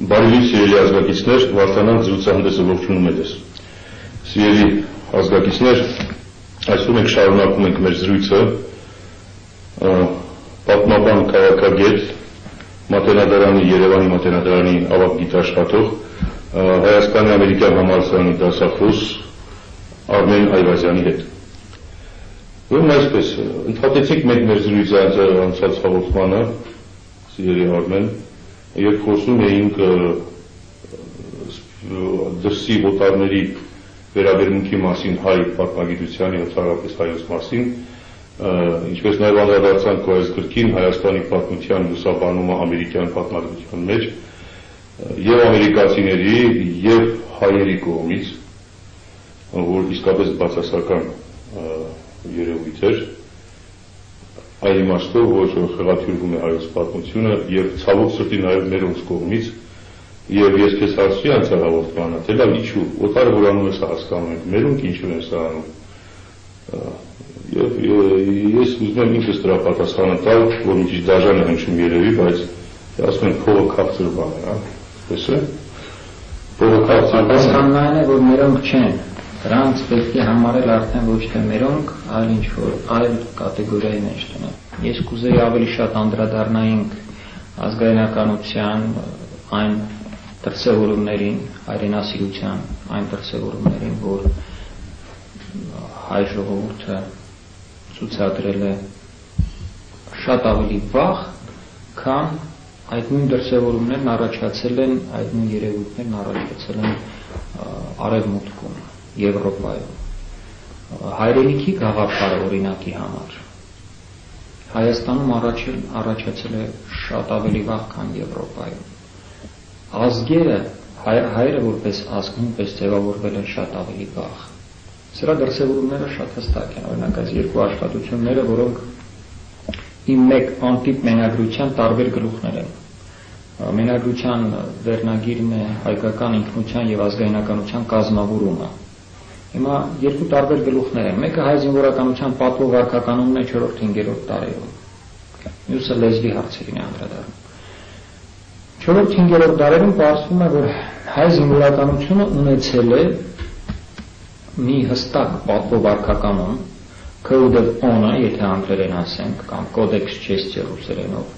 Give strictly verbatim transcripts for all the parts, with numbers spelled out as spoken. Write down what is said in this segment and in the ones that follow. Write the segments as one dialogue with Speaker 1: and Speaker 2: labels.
Speaker 1: Բարի սիրելի ազգակիցներ, Վարդանանց զրուցահանդեսը ողջունում է ձեզ։ Սիրելի ազգակիցներ, այսօր մենք շարունակում ենք մեր զրույցը պատմաբան քաղաքագետ, Մատենադարանի, Երևանի Մատենադարանի ավագ գիտաշխատող, Հայաստանի ամերիկյան համալսարանի դասախոս Արմեն Այվազյանի հետ։ Ուրեմն այսպես, ընդհատեցիք մենք մեր զրույցը անցած հաղորդմանը, սիրելի Արմեն, երբ խոսում էինք դրսի օտարների վերաբերմունքի մասին հայ պատմագիտությանի, ընդհանրապես հայոց մասին, ինչպես նաև անդրադարձանք քո այս գրքին Հայաստանի պատմության լուսաբանումը ամերիկյան պատմագրության մեջ, եւ ամերիկացիների եւ հայերի կողմից, որ իսկապես բացասական երևույթ էր, այլ իմաստով, որ խեղաթյուրվում է հայոց պատմությունը եւ ցավոք սրտի նաեւ մերոնց կողմից, եւ ես քեզ հարցրի անցյալ հաղորդմանը, թե լավ ինչու, օտարը որ անում է սա հասկանում ենք, մերոնք ինչու են սա անում, եւ ես ուզում եմ ինքս դրա պատասխանը տալ, որ մի քիչ դաժան է հնչում երևի, բայց ասում են փողը քաղցր բան է, հա, պես է, փողը քաղցր բան է,
Speaker 2: պատասխանն այն է, որ մերոնք չեն, դրանց պետք է համարել արդեն ոչ թե մերոնք, այլ ինչ որ այլ կատեգորիայի մեջ դնել։ Ես կուզեի ավելի շատ անդրադառնայինք ազգայնականության, այն դրսևորումներին, հայրենասիրության, այն դրսևորումներին, որ հայ ժողովուրդը ցուցադրել է շատ ավելի վաղ, քան այդ նույն դրսևորումներն առաջացել են, այդ նույն երևույթներն առաջացել են արևմուտքում, Եվրոպայում։ Հայրենիքի գաղափարը օրինակի համար Հայաստանում առաջացել է շատ ավելի վաղ, քան Եվրոպայում։ Ազգերը, հայերը որպես ազգ նույնպես ձևավորվել են շատ ավելի վաղ։ Սրա դրսևորումները շատ հստակ են, օրինակ այս երկու աշխատությունները, որոնք իմ մեկ անտիպ մենագրության տարբեր գլուխներ են։ Մենագրության վերնագիրն է հայկական ինքնության եւ ազգայնականության կազմավորումը։ Հիմա երկու տարբեր գլուխներ են, մեկը հայ զինվորականության պատվո-վարքականումն է չորրորդ-հինգերորդ դարերում, մյուսը լեզվի հարցերին է անդրադառնում։ չորրորդ-հինգերորդ դարերում պարզվում է, որ հայ զինվորականությունը ունեցել է մի հստակ պատվո-վարքականում, code of honor, եթե անգլերեն ասենք, կամ codex chestia ռուսերենով,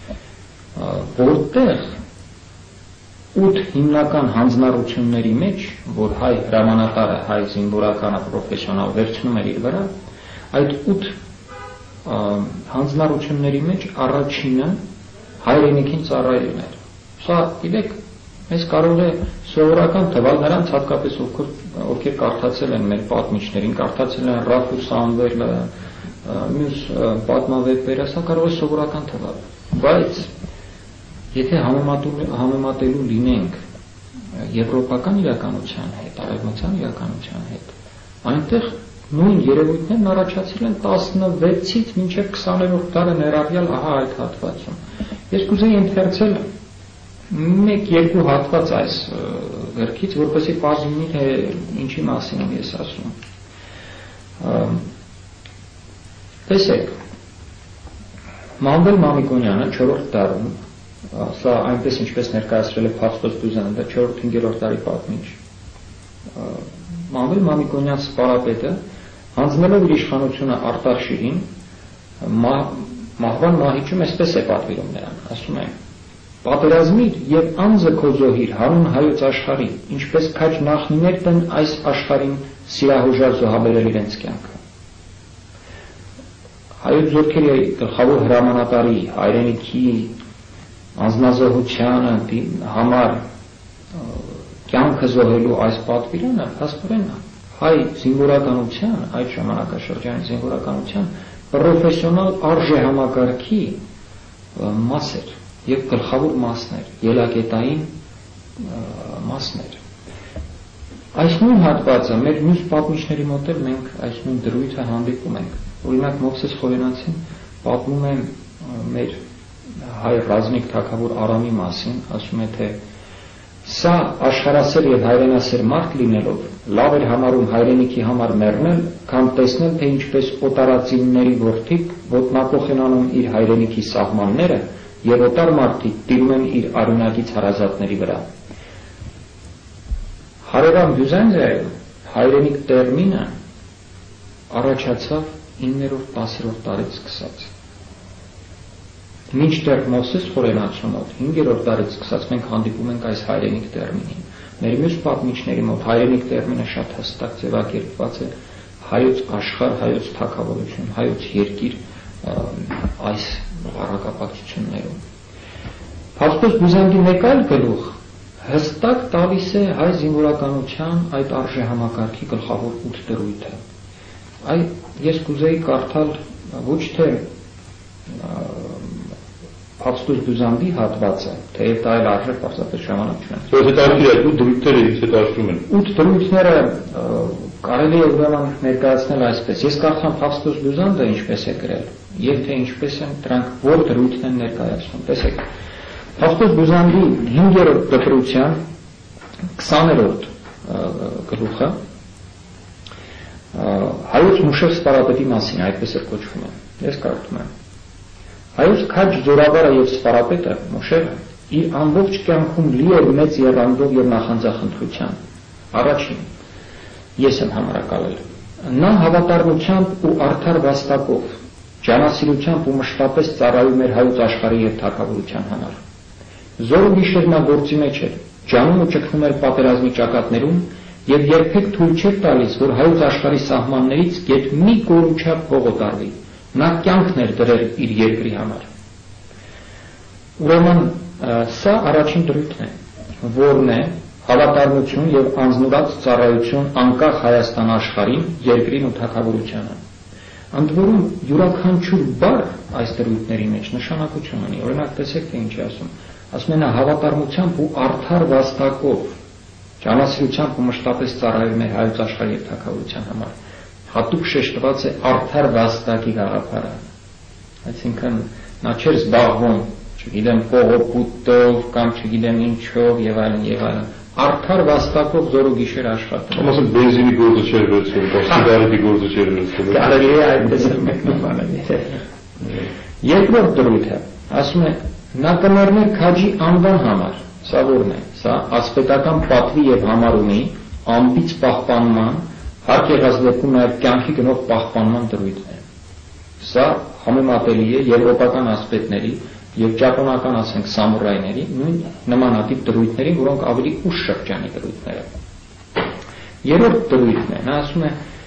Speaker 2: որտեղ ութ հիմնական հանձնառությունների մեջ, որ հայ հրամանատարը, հայ զինվորականը պրոֆեսիոնալ վերցնում էր իր վրա, այդ ութ հանձնառությունների մեջ առաջինը հայրենիքին ծառայելն էր։ Սա, գիտեք, մեզ կարող է սովորական թվալ, նրանց հատկապես ովքեր կարդացել են մեր պատմիչներին, կարդացել են Ռաֆ ու Սամվելը, մյուս պատմավեպերը, սա կարող է սովորական թվալ, բայց եթե համեմատելու լինենք եվրոպական իրականության հետ, արևմտյան իրականության հետ, այնտեղ նույն երևույթներն առաջացել են տասնվեցից մինչև քսաներորդ դարը ներառյալ ահա այդ հատվածում։ Ես կուզեի ընթերցել մեկ-երկու հատված այս գրքից, որպեսզի պարզ լինի, թե ինչի մասին եմ ես ասում։ Տեսեք, Մամբել Մամիկոնյանը չորրորդ դարում, սա այնպես ինչպես ներկայացրել է Փաստոց Դուզանը, դա չորրորդ-հինգերորդ դարի պատմիչ։ Մամբել Մամիկոնյան սպարապետը հանձնելով իր իշխանությունը Արտաշիրին, մահվան մահիճում այսպես է պատվիրում նրան, ասում է. «Պատերազմիր եւ անձը քո զոհիր հանուն հայոց աշխարհի, ինչպես քաջ նախնիներն են այս աշխարհին սիրահուժար զոհաբերել իրենց կյանքը»։ Հայոց զորքերի գլխավոր հրամանատարի, հայրենիքի անձնազոհությանը համար կյանքը զոհելու այս պատվիրանը փաստորեն հայ զինվորականության, այդ ժամանակաշրջանի զինվորականության պրոֆեսիոնալ արժեհամակարգի մաս էր եւ գլխավոր մասներ, ելակետային մասներ։ Այս նույն հատվածը մեր մյուս պատմիչների մոտ էլ մենք այս նույն դրույթը հանդիպում ենք։ Օրինակ Մովսես Խոյանացին պատմում է մեր հայ ռազմիկ թագավոր Արամի մասին, ասում է, թե սա աշխարհասեր եւ հայրենասեր մարդ լինելով լավ էր համարում հայրենիքի համար մեռնել, քան տեսնել, թե ինչպես օտարածինների որդիկ ոտնակոխ են անում իր հայրենիքի սահմանները եւ օտար մարդիկ տիրում են իր արունակից հարազատների վրա։ Հարևան Բյուզանդիայում հայրենիք տերմինը առաջացավ իններորդ տասերորդ դարից սկսած։ Մինչդեռ Մովսես խորենացու մոտ հինգերորդ դարից սկսած մենք հանդիպում ենք այս հայրենիք տերմինին։ Մեր մյուս պատմիչների մոտ հայրենիք տերմինը շատ հստակ ձևակերպված է հայոց աշխարհ, հայոց թագավորություն, հայոց երկիր այս առակապակցություններում։ Փաստորեն Բյուզանդի մեկ այլ գլուխ հստակ տալիս է հայ զինվորականության այդ արժեհամակարգի գլխավոր ութ դրույթը։ Այ ես կուզեի կարդալ ոչ թե Փաստորեն Բյուզանդի հատվածը, թեև դա այլ արժեք պարզապես ժամանակ չունեն։
Speaker 1: Որը հետաքրքիր է, ութ դրույթները ինձ հետ աշխում են։
Speaker 2: ութ դրույթները կարելի է ուրեմն ներկայացնել այսպես։ Ես կարդամ Փաստորեն Բյուզանդը ինչպես է գրել, եւ թե ինչպես են դրանք որ դրույթն են ներկայացնում։ Տեսեք, Փաստորեն Բյուզանդի հինգերորդ դպրության քսաներորդ գլուխը հայոց Մուշև Սպարապետի մասին այդպես է կոչվում է։ Ես կարդում եմ. Հայոց քաջ զորավարը եւ Սպարապետը Մուշևը իր ամբողջ կյանքում լի էր մեծ եռանդով եւ նախանձախնդրության։ Առաջին ես եմ համարակալել։ Նա հավատարմությամբ ու արդար վաստակով, ջանասիրությամբ ու մշտապես ծառայում էր հայոց աշխարհի եւ թագավորության համար։ Զոր ու գիշեր նա գործի մեջ էր, ջանում ու ճգնում էր պատերազմի ճակատներում եւ երբեք թույլ չէր տալիս, որ հայոց աշխարհի սահմաններից գետ մի կորուչափ հող օտարվի։ Նա կյանքն էր դրել իր երկրի համար։ Ուրեմն սա առաջին դրույթն է, որն է հավատարմություն եւ անձնուրաց ծառայություն անկախ Հայաստան աշխարհին, երկրին ու թագավորությանը։ Ընդ որում յուրաքանչյուր բառ այս դրույթների մեջ նշանակություն ունի։ Օրինակ տեսեք թե ինչ է ասում։ Ասում է նա հավատարմությամբ ու արդար վաստակով, ջանասիրությամբ ու մշտապես ծառայում էր հայոց աշխարհի եւ թագավորության համար։ Հատուկ շեշտված է արդար վաստակի գաղափարը։ Այսինքն նա չէր զբաղվում, չգիտեմ, կողոպուտով կամ չգիտեմ ինչով եւ այլն եւ այլն։ Արդար վաստակով զոր ու գիշեր աշխատում։
Speaker 1: Ասում բենզինի գործը չէր վերցնում, կամ սիգարետի գործը չէր վերցնում։
Speaker 2: Կարելի է այդպես մեկնաբանել։ Երկրորդ դրույթը ասում է նա կմեռներ քաջի անվան համար։ Սա որն է։ Սա ասպետական պատվի եւ համարումի ամբից պահպանման, հարկ եղած դեպքում նաև կյանքի գնով պահպանման դրույթն է։ Սա համեմատելի է եվրոպական ասպետների եւ ճապոնական, ասենք, սամուրայների նույն նմանատիպ դրույթներին, որոնք ավելի ուշ շրջանի դրույթներ են։ Երրորդ դրույթն է, նա ասում է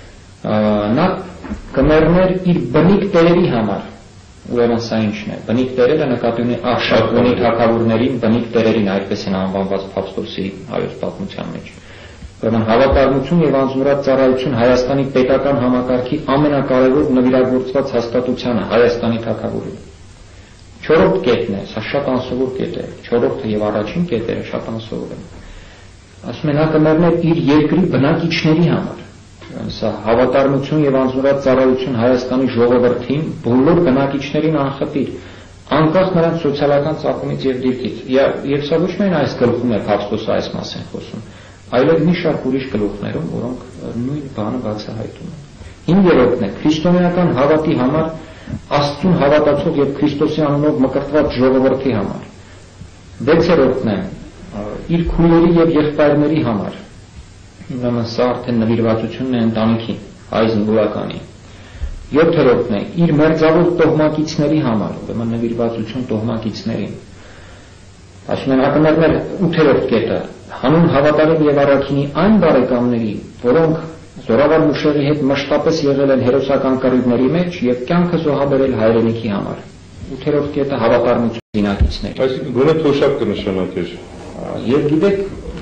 Speaker 2: նա կմեռներ իր բնիկ տերերի համար։ Ուրեմն սա ինչն է։ Բնիկ տերերը նկատի ունի Արշակունի թագավորներին, բնիկ տերերին այդպես են անվանված Փաստորսի հայոց պատմության մեջ։ Ուրեմն հավատարմություն եւ անձնուրաց ծառայություն Հայաստանի պետական համակարգի ամենակարևոր նվիրագործված հաստատությանը Հայաստանի թագավորի։ Չորրորդ կետն է, սա շատ անսովոր կետ է, չորրորդը եւ առաջին կետերը շատ անսովոր են։ Ասում են նա կմեռներ իր երկրի բնակիչների համար։ Սա հավատարմություն եւ անձնուրաց ծառայություն Հայաստանի ժողովրդին, բոլոր բնակիչներին անխտիր, անկախ նրանց սոցիալական ծագումից եւ դիրքից։ Եվ սա ոչ միայն այս գլխում է Փաստորսը այս մասին խոսում, այլև մի շարք ուրիշ գլուխներում, որոնք նույն բանը բացահայտում են։ Հինգերորդն է քրիստոնեական հավատի համար, Աստծուն հավատացող եւ Քրիստոսի անունով մկրտված ժողովրդի համար։ Վեցերորդն է իր քույրերի եւ եղբայրների համար։ Ուրեմն սա արդեն նվիրվածությունն է ընտանիքին, հայ զինվորականի։ Յոթերորդն է իր մերձավոր տոհմակիցների համար, ուրեմն նվիրվածություն տոհմակիցներին։ Ասում են ակնարկներ ութերորդ կետը հանուն հավատարիմ եւ առաքինի այն բարեկամների, որոնք զորավար Մուշևի հետ մշտապես եղել են հերոսական կռիվների մեջ եւ կյանքը զոհաբերել հայրենիքի համար։ Ութերորդ կետը հավատարմություն զինակիցներ։
Speaker 1: Այսինքն գոնե թոշակ կնշանակեր։
Speaker 2: Եվ գիտեք,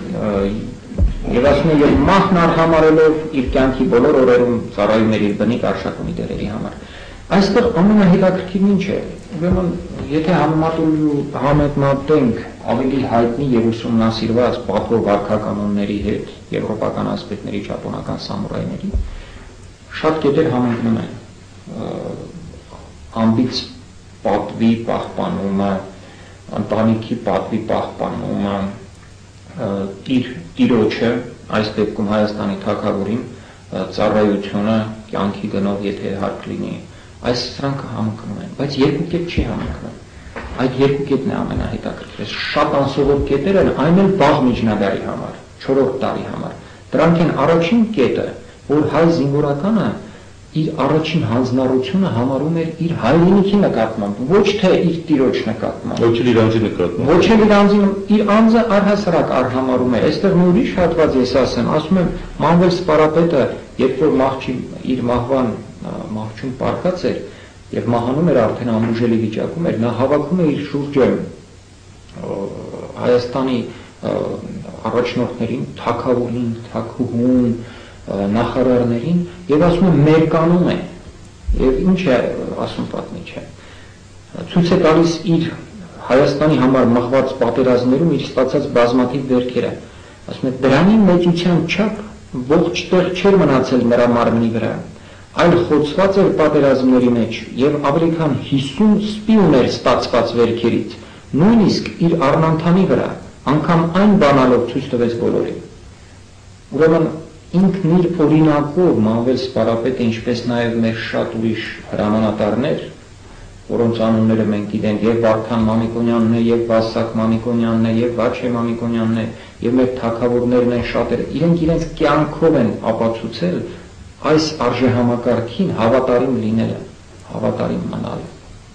Speaker 2: եւ ասում են եւ մահն արհամարելով իր կյանքի բոլոր օրերում ծառայում էր իր բնիկ Արշակունի տերերի համար։ Այստեղ ամենահետաքրքիրն ինչ է։ Ուրեմն, եթե համեմատենք ավելի հայտնի եւ ուսումնասիրված պատվո վարքականոնների հետ, եվրոպական ասպետների, ճապոնական սամուրայների, շատ կետեր համընկնում են։ Ամբից պատվի պահպանումը, ընտանիքի պատվի պահպանումը, իր տիրոջը, այս դեպքում Հայաստանի թագավորին, ծառայությունը կյանքի գնով, եթե հարկ լինի, այս սրանք համընկնում են, բայց երկու կետ չի համընկնում։ այդ երկու կետն է ամենահետաքրքրը։ Շատ անսովոր կետեր են, այն էլ վաղ միջնադարի համար, չորրորդ դարի համար։ Դրանք են առաջին կետը, որ հայ զինվորականը իր առաջին հանձնառությունը համարում էր իր հայրենիքի նկատմամբ, ոչ թե իր տիրոջ նկատմամբ։
Speaker 1: Ոչ էլ իր անձի նկատմամբ։
Speaker 2: Ոչ էլ իր անձի, իր անձը առհասարակ արհամարում էր։ Այստեղ մի ուրիշ հատված ես ասեմ, ասում եմ Մանվել Սպարապետը, երբ որ մահճի իր մահվան մահճում պարկած էր եւ մահանում էր արդեն ամբուժելի վիճակում էր, նա հավաքում է իր շուրջը Հայաստանի առաջնորդներին, թագավորին, թագուհուն, նախարարներին եւ ասում է մերկանում է եւ ինչ է ասում պատմիչը ցույց է տալիս իր Հայաստանի համար մղված պատերազմներում իր ստացած բազմաթիվ վերքերը ասում է դրանի մեծության չափ ողջ տեղ չէր մնացել նրա մարմնի վրա այլ խոցված էր պատերազմների մեջ եւ ավելի քան հիսուն սպի ուներ ստացված վերքերից նույնիսկ իր առնանդամի վրա անգամ այն բանալով ցույց տվեց բոլորին ուրեմն ինքն իր օրինակով Մանվել Սպարապետը ինչպես նաև մեր շատ ուրիշ հրամանատարներ, որոնց անունները մենք գիտենք, եւ Վարդան Մամիկոնյանն է, եւ Վասակ Մամիկոնյանն է, եւ Վաչե Մամիկոնյանն է, եւ մեր թագավորներն են շատերը, իրենք իրենց կյանքով են ապացուցել այս արժեհամակարգին հավատարիմ լինելը, հավատարիմ մնալը։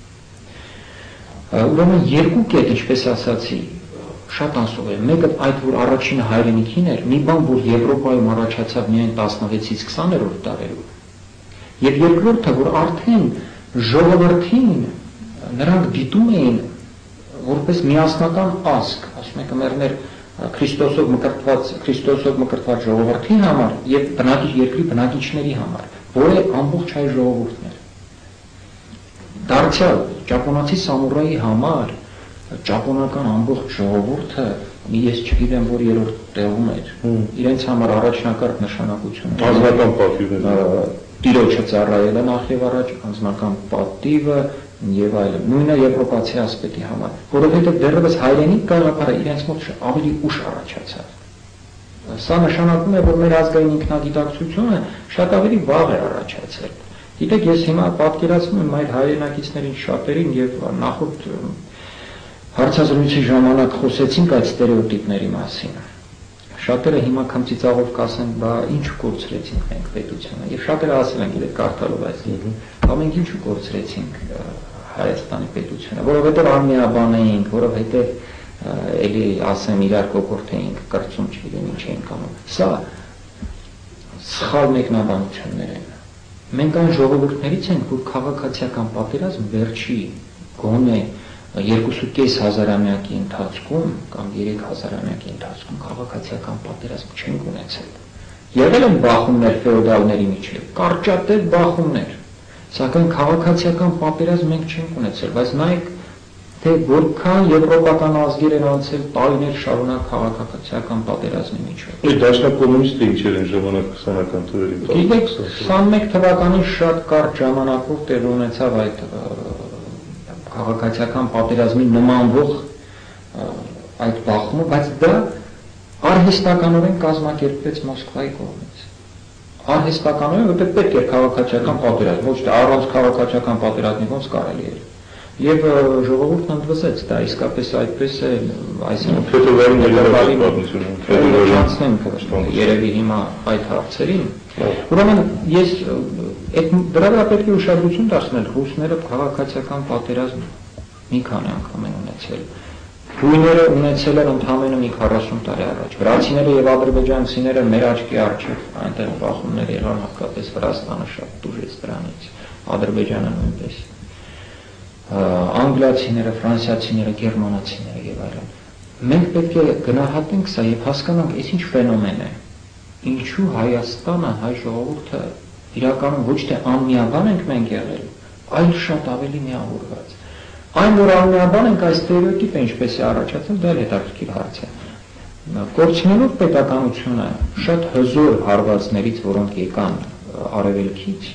Speaker 2: Ուրեմն երկու կետ, ինչպես ասացի, շատ անսովոր է։ Մեկը այդ որ առաջինը հայրենիքին էր, մի բան որ Եվրոպայում առաջացավ միայն տասնվեցից քսաներորդ դարերում։ Եվ երկրորդը որ արդեն ժողովրդին նրանք դիտում էին որպես միասնական ազգ, ասում եք մերներ Քրիստոսով մկրտված Քրիստոսով մկրտված ժողովրդի համար եւ բնակիչ երկրի բնակիչների համար, որը ամբողջ հայ ժողովուրդն էր։ Դարձյալ ճապոնացի սամուրայի համար ճապոնական ամբողջ ժողովուրդը ես չգիտեմ որ երրորդ տեղում էր իրենց համար առաջնակարգ նշանակություն
Speaker 1: անձնական պատիվը
Speaker 2: տիրոջը ծառայելը նախ եւ առաջ անձնական պատիվը եւ այլն նույնը եվրոպացի ասպետի համար որովհետեւ դեռևս հայրենիք գաղափարը իրենց մոտ ավելի ուշ առաջացավ սա նշանակում է որ մեր ազգային ինքնագիտակցությունը շատ ավելի վաղ է առաջացել գիտեք ես հիմա պատկերացնում եմ այդ հայրենակիցներին շատերին եւ նախորդ հարցազրույցի ժամանակ խոսեցինք այդ ստերեոտիպների մասին շատերը հիմա քմծիծաղով կասեն բա ինչ կորցրեցինք մենք պետությունը եւ շատերը ասել են գիտեք կարդալով այս գիրքը բա մենք ինչ կորցրեցինք Հայաստանի պետությունը որովհետեւ արմիաբան էինք որովհետեւ էլի ասեմ իրար կոկորթեինք կրծում չգիտեմ ինչ էինք անում սա սխալ մեկնաբանություններ են մենք այն ժողովուրդներից ենք որ քաղաքացիական պատերազմ վերջի գոնե երկուսուկես հազարամյակի ընթացքում կամ երեք հազարամյակի ընթացքում քաղաքացիական պատերազմ չենք ունեցել։ Եղել են բախումներ ֆեոդալների միջև, կարճատև բախումներ, սակայն քաղաքացիական պատերազմ մենք չենք ունեցել, բայց նայեք թե որքան եվրոպական ազգեր են անցել տարիներ շարունակ քաղաքացիական պատերազմի միջով։
Speaker 1: Այդ դաշնակ կոմունիստը ինչեր են ժամանակ քսանական թվերին։
Speaker 2: Գիտեք, քսանմեկ թվականին շատ կարճ ժամանակով տեղի ունեցավ այդ քաղաքացիական պատերազմի նմանվող այդ բախումը, բայց դա արհեստականորեն կազմակերպվեց Մոսկվայի կողմից։ Արհեստականորեն, որտեղ պետք էր քաղաքացիական պատերազմ, ոչ թե առանց քաղաքացիական պատերազմի ոնց կարելի էր։ Եվ ժողովուրդն ընդվզեց դա, իսկապես այդպես է, այսինքն
Speaker 1: ֆեոդալների պատմությունը,
Speaker 2: երևի հիմա այդ հարցերին։ Ուրեմն ես այդ դրա վրա պետք է ուշադրություն դարձնել ռուսները քաղաքացիական պատերազմ մի քանի անգամ են ունեցել հույները ունեցել են ընդամենը մի քառասուն տարի առաջ վրացիները եւ ադրբեջանցիները մեր աչքի առջև այնտեղ բախումներ եղան հատկապես Վրաստանը շատ դժվար դրանից ադրբեջանը նույնպես անգլիացիները ֆրանսիացիները գերմանացիները եւ այլն մենք պետք է գնահատենք սա եւ հասկանանք այս ինչ ֆենոմեն է ինչու Հայաստանը հայ ժողովուրդը իրականում ոչ թե անմիաբան ենք մենք եղել, այլ շատ ավելի միավորված։ Այն որ անմիաբան ենք այս ստերեոտիպը ինչպես է առաջացել, դա էլ հետաքրքիր հարց է։ Կորցնելով պետականությունը շատ հզոր հարվածներից, որոնք եկան արևելքից,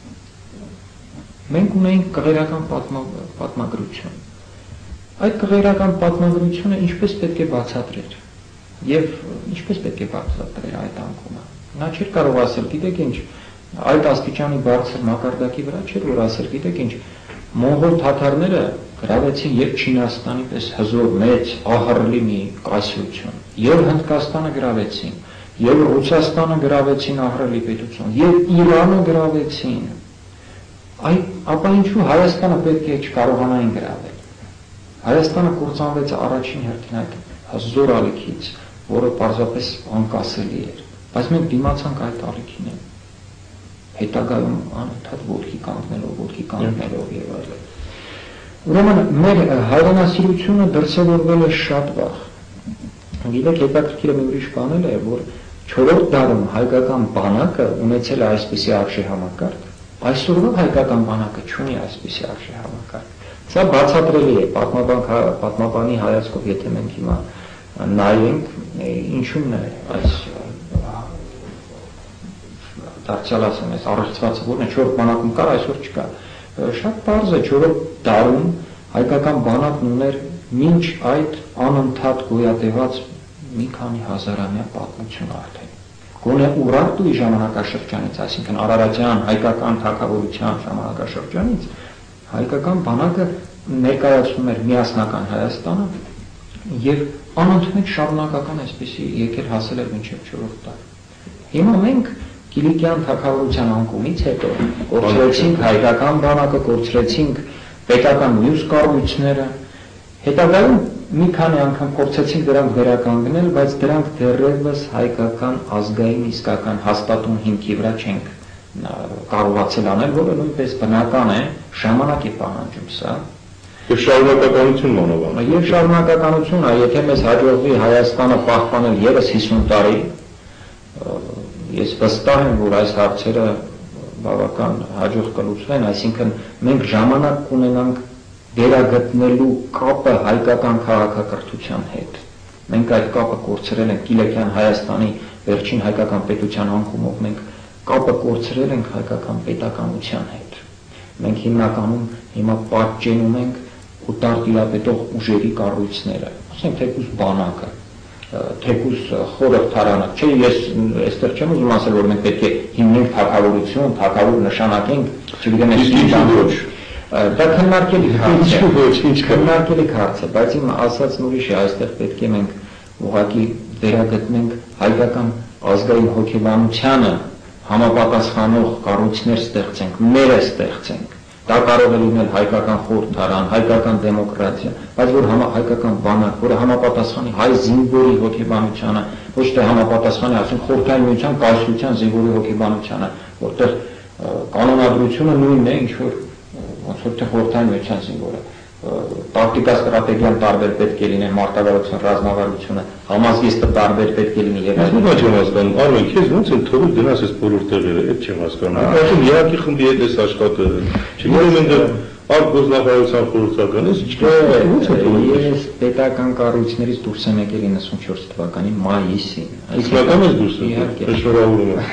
Speaker 2: մենք ունեինք կղերական պատմագրություն։ Այդ կղերական պատմագրությունը ինչպես պետք է բացատրել եւ ինչպես պետք է բացատրել այդ անկումը։ Նա չէր կարող ասել, գիտեք ինչ, այդ աստիճանի բարձր մակարդակի վրա չէր որ ասել, գիտեք ինչ, մոնղոլ թաթարները գրավեցին եւ Չինաստանի պես հզոր մեծ ահռելի մի կայսրություն, եւ Հնդկաստանը գրավեցին, եւ Ռուսաստանը գրավեցին ահռելի պետություն, եւ Իրանը գրավեցին։ Այ ապա ինչու Հայաստանը պետք է չկարողանային գրավել։ Հայաստանը կործանվեց առաջին հերթին այդ հզոր ալիքից, որը պարզապես անկասելի էր, բայց մենք դիմացանք այդ ալիքին։ Հետագայում անընդհատ ոտքի կանգնելով, ոտքի կանգնելով եւ այլն։ Ուրեմն մեր հայրենասիրությունը դրսևորվել է շատ վաղ։ Գիտեք, հետաքրքիրը մի ուրիշ բան է, որ չորրորդ դարում հայկական բանակը ունեցել է այսպիսի արժեհամակարգ, այսօրվա հայկական բանակը չունի այսպիսի արժեհամակարգ։ Սա բացատրելի է պատմաբանի հայացքով, եթե մենք հիմա նայենք, ինչու՞մն է այս դարձյալ ասեմ, այս առողջվածը, որն է չորրորդ բանակում կար, այսօր չկա։ Շատ պարզ է, չորրորդ դարում հայկական բանակն ուներ մինչ այդ անընդհատ գոյատևած մի քանի հազարամյա պատմություն արդեն։ Գոնե Ուրարտուի ժամանակաշրջանից, այսինքն Արարատյան հայկական թագավորության ժամանակաշրջանից, հայկական բանակը ներկայացնում էր միասնական Հայաստանը եւ անընդմեջ շարունակական այսպեսի եկել հասել էր մինչև չորրորդ դար։ Հիմա մենք Կիլիկյան թագավորության անկումից հետո կորցրեցինք հայկական բանակը, կորցրեցինք պետական մյուս կառույցները, հետագայում մի քանի անգամ փորձեցինք դրանք վերականգնել, բայց դրանք դեռևս հայկական ազգային իսկական հաստատուն հիմքի վրա չենք կարողացել անել, որը նույնպես բնական է, ժամանակ է պահանջում սա։
Speaker 1: Եվ շարունակականություն մանավանդ։
Speaker 2: Եվ շարունակականություն, եթե մեզ հաջողվի Հայաստանը պահպանել ևս հիսուն տարի, ես վստահ եմ, որ այս հարցերը բավական հաջող կլուծվեն, այսինքն մենք ժամանակ կունենանք վերագտնելու կապը հայկական քաղաքակրթության հետ։ Մենք այդ կապը կորցրել ենք Կիլիկյան Հայաստանի վերջին հայկական պետության անկումով, մենք կապը կորցրել ենք հայկական պետականության հետ։ Մենք հիմնականում հիմա պատճենում ենք ուտար տիրապետող ուժերի կառույցները, ասենք թեկուզ բանակը, թեկուզ խորհրդարանը, չէ, ես այստեղ չեմ ուզում ասել, որ մենք պետք է հիմնենք թագավորություն, թագավոր նշանակենք, չգիտեմ, ես ինչ ոչ։ Դա քննարկելի հարց է, քննարկելի հարց է, բայց իմ ասածն ուրիշ է, այստեղ պետք է մենք ուղղակի վերագտնենք հայկական ազգային հոգեբանությանը համապատասխանող կառույցներ ստեղծենք, մերը ստեղծենք։ Դա կարող է լինել հայկական խորհրդարան, հայկական դեմոկրատիա, բայց որ հայկական բանակ, որը համապատասխանի հայ զինվորի հոգեբանությանը, ոչ թե համապատասխանի, ասենք խորհրդային միության կայսրության զինվորի հոգեբանությանը, որտեղ կանոնադրությունը նույնն է, ինչ որ ոնց որ թե խորհրդային միության զինվորը, տակտիկա ստրատեգիան տարբեր պետք է լինեն, մարտավարությունը, ռազմավարությունը, համազգեստը տարբեր պետք է լինի եւ այլն։
Speaker 1: Ես չեմ հասկանում, Արմեն, քեզ ո՞նց է թվում գնաս այս բոլոր տեղերը, այդ չեմ հասկանում։ Այսինքն իհարկե խմբի հետ ես աշխատել, չգիտեմ ինձ արտգործնախարարության խորհրդական ես, ո՞նց է թվում։
Speaker 2: Ես պետական կառույցներից դուրս եմ եկել իննսունչորս թվականի մայիսին։
Speaker 1: Իսկական ես դուրս եկել։ Շնորհավորում եմ։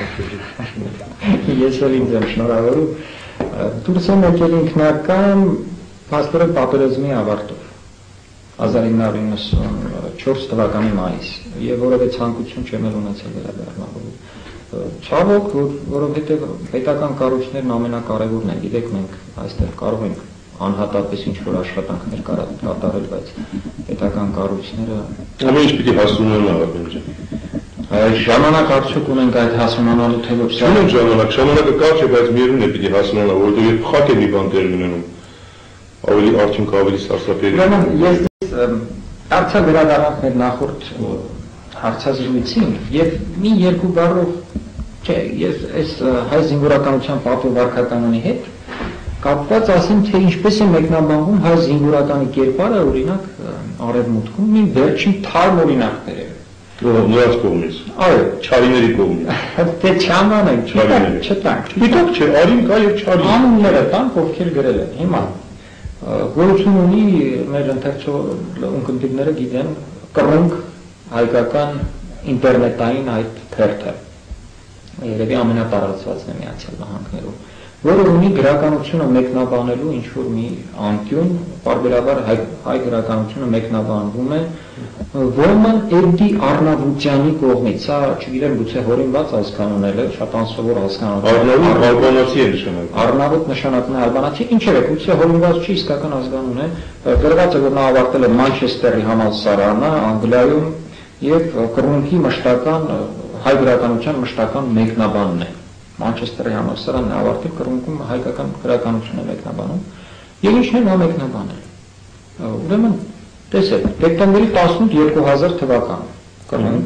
Speaker 2: Ես էլ ինձ եմ շնորհավորում։ Դուրս եմ եկել ինքնական Փաստորեն պատերազմի ավարտով հազար ինը հարյուր իննսունչորս թվականի մայիս եւ որևէ ցանկություն չեմ ունեցել վերադառնալու։ Ցավոք, որովհետեւ պետական կառույցներն ամենակարևորն են, գիտեք, մենք այստեղ կարող ենք անհատապես ինչ-որ աշխատանքներ կատարել, բայց պետական կառույցները
Speaker 1: ամեն ինչ պիտի հասունանա, Արմեն ջան։
Speaker 2: Ժամանակ արդյոք ունենք այդ հասունանալու թե ոչ։
Speaker 1: Չունենք ժամանակ, ժամանակը կարճ է, բայց միևնույն է պիտի հասունանա, որովհետեւ երբ փակ է մի բան տեղ ունենում, ավելի արդյունք ավելի սարսափելի։
Speaker 2: Ուրեմն ես դարձա վերադառնանք մեր նախորդ հարցազրույցին եւ մի երկու բառով, չէ, ես այս հայ զինվորականության պատվովարքականանի հետ կապված ասեմ, թե ինչպես է մեկնաբանվում հայ զինվորականի կերպարը, օրինակ Արևմուտքում մի վերջին թարմ օրինակներ է։
Speaker 1: Նրանց կողմից։
Speaker 2: Այո,
Speaker 1: Չարիների կողմից։
Speaker 2: Դե չամանենք, չտանք։
Speaker 1: Դիտակ չէ, արին կա եւ չարին։
Speaker 2: Անունները տանք, ովքեր գրել են։ Հիմա գոյություն ունի մեր ընթերցող ունկնդիրները գիտեն կռունկ հայկական ինտերնետային այդ թերթը երևի ամենատարածվածն է Միացյալ Նահանգներում որը ունի գրականությունը մեկնաբանելու ինչ-որ մի անկյուն, պարբերաբար հայ, հայ գրականությունը մեկնաբանվում է Ոման Էդդի Արնավուտյանի կողմից, սա չգիտեմ գուցե հորինված հասկանոնել է, շատ անսովոր հասկանոնել։
Speaker 1: Արնավուտ ալբանացի է նշանակում։
Speaker 2: Արնավուտ նշանակում է ալբանացի, ինչեր է, գուցե հորինված չի, իսկական ազգանուն է, գրված է, որ նա ավարտել է Մանչեսթերի համալսարանը, Անգլիայում եւ կռունկի մշտական հայ գրականության մշտական մեկնաբանն է։ Մանչեսթերի համալսարանն է ավարտել, կռունկում հայկական գրականություն է մեկնաբանում, եւ ինչն է նա մեկնաբանել։ Ուրեմն տեսեք, դեկտեմբերի տասնութ երկու հազար թվական կռունկ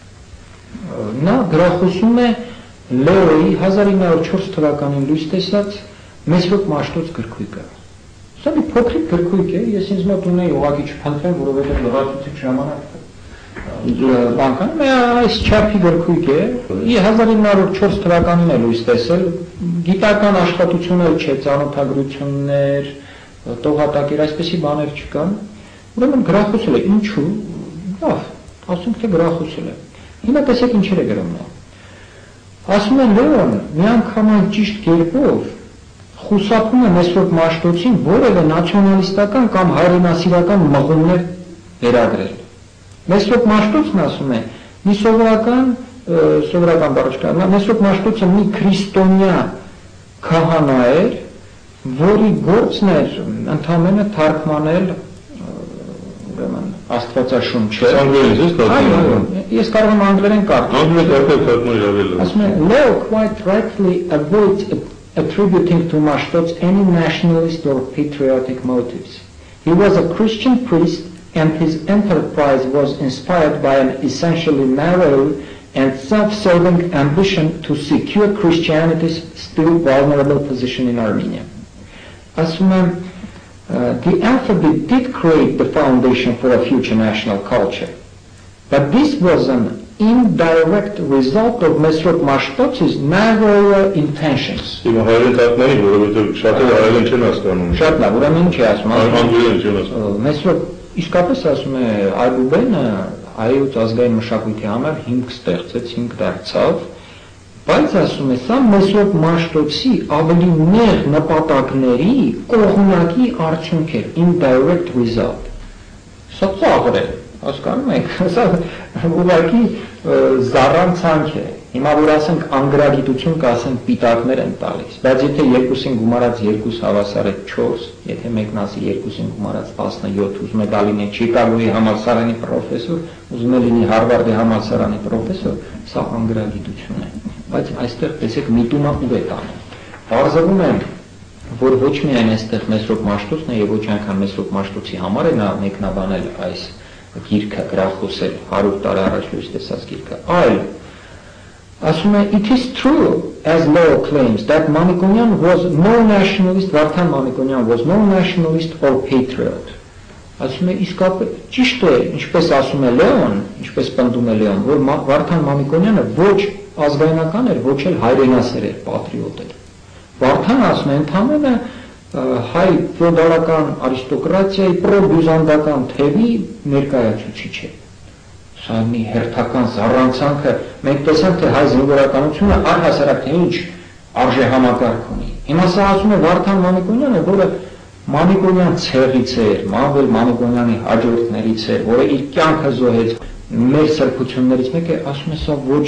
Speaker 2: նա գրախոսում է Լեոյի հազար ինը հարյուր չորս թվականին լույս տեսած Մեսրոպ Մաշտոց գրքույկը։ Սա մի փոքրիկ գրքույկ է, ես ինձ մոտ ունեի ուղղակի չփնտրեմ, որովհետեւ լրացուցիչ ժամանակ բանկան այս չափի գրքույկ է հազար ինը հարյուր չորս թվականին է լույս տեսել, գիտական աշխատություններ չէ, ծանոթագրություններ, տողատակեր, այսպիսի բաներ չկան։ Ուրեմն գրախոսել է, ինչու՞, լավ, ասենք թե գրախոսել է։ Հիմա տեսեք ինչեր է գրում նա։ Ասում է Լեոն միանգամայն ճիշտ կերպով խուսափում է Մեսրոպ Մաշտոցին որևէ նացիոնալիստական կամ հայրենասիրական մղումներ վերագրել։ Մեսրոպ Մաշտոցն ասում է մի սովորական սովորական բառը, Մեսրոպ Մաշտոցը մի քրիստոնյա քահանա էր, որի գործն էր ընդամենը թարգմանել ուրեմն Աստվածաշունչը։ Ես կարող եմ անգլերեն կարդալ։ Ասում է Leo quite rightly avoids attributing to Mashtots any nationalist or patriotic motives. He was a Christian priest and his enterprise was inspired by an essentially narrow and self-serving ambition to secure Christianity's still vulnerable position in Armenia. Assume, uh, the alphabet did create the foundation for a future national culture, but this was an indirect result of Mesrop Mashtotsi's narrower intentions.
Speaker 1: Հիմա հայերեն տակնային, որովհետև շատերը հայերեն չեն հասկանում։
Speaker 2: Շատ լավ, ուրեմն ինչ է ասում։
Speaker 1: Անգլերեն չեն հասկանում։
Speaker 2: Mesrop իսկապես ասում է Այբուբենը հայոց ազգային մշակույթի համար հիմք ստեղծեց, հիմք դարձավ, բայց ասում է սա Mesrop Mashtotsի ավելի նեղ նպատակների կողմնակի արդյունք էր, indirect result։ Սա ծաղր է, հասկանում եք, սա ուղղակի զառանցանք է։ Հիմա որ ասենք անգրագիտություն կասենք պիտակներ են տալիս, բայց եթե երկուսին գումարած երկուս հավասար է չորս, եթե մեկն ասի երկուսին գումարած տասնյոթ, ուզում է դա լինի Չիկագոյի համալսարանի պրոֆեսոր, ուզում է լինի Հարվարդի համալսարանի պրոֆեսոր, սա անգրագիտություն է։ Բայց այստեղ տեսեք միտումը ուր է տանում։ Բարձրվում է, որ ոչ միայն այստեղ Mesrop Mashtotsն է եւ ոչ այնքան Mesrop Mashtotsի համար է նա մեկնաբանել այս գիրքը գրախոսել հարյուր տարի առաջ լույս տեսած գիրքը, այլ ասում է it is true as Leo claims that Mamikonian was no nationalist, Vartan Mamikonian was no nationalist or patriot. Ասում է իսկապես ճիշտ է, ինչպես ասում է Լեոն, ինչպես պնդում է Լեոն, որ Վարդան Մամիկոնյանը ոչ ազգայնական էր, ոչ էլ հայրենասեր էր, պատրիոտ էր։ Վարդան ասում է ընդհանրապես հայ ֆեոդալական արիստոկրատիայի պրոբյուզանդական թևի ներկայացուցիչ է։ Սա մի հերթական զառանցանքը, մենք տեսանք, թե հայ զինվորականությունը առհասարակ թե ինչ արժե համակարգ ունի։ Հիմա սա ասում է Վարդան Մամիկոնյանը, որը Մամիկոնյան ցեղից էր, Մանվել Մամիկոնյանի հաջորդներից էր, որը իր կյանքը զոհեց մեր սրբություններից մեկը, ասում է սա ոչ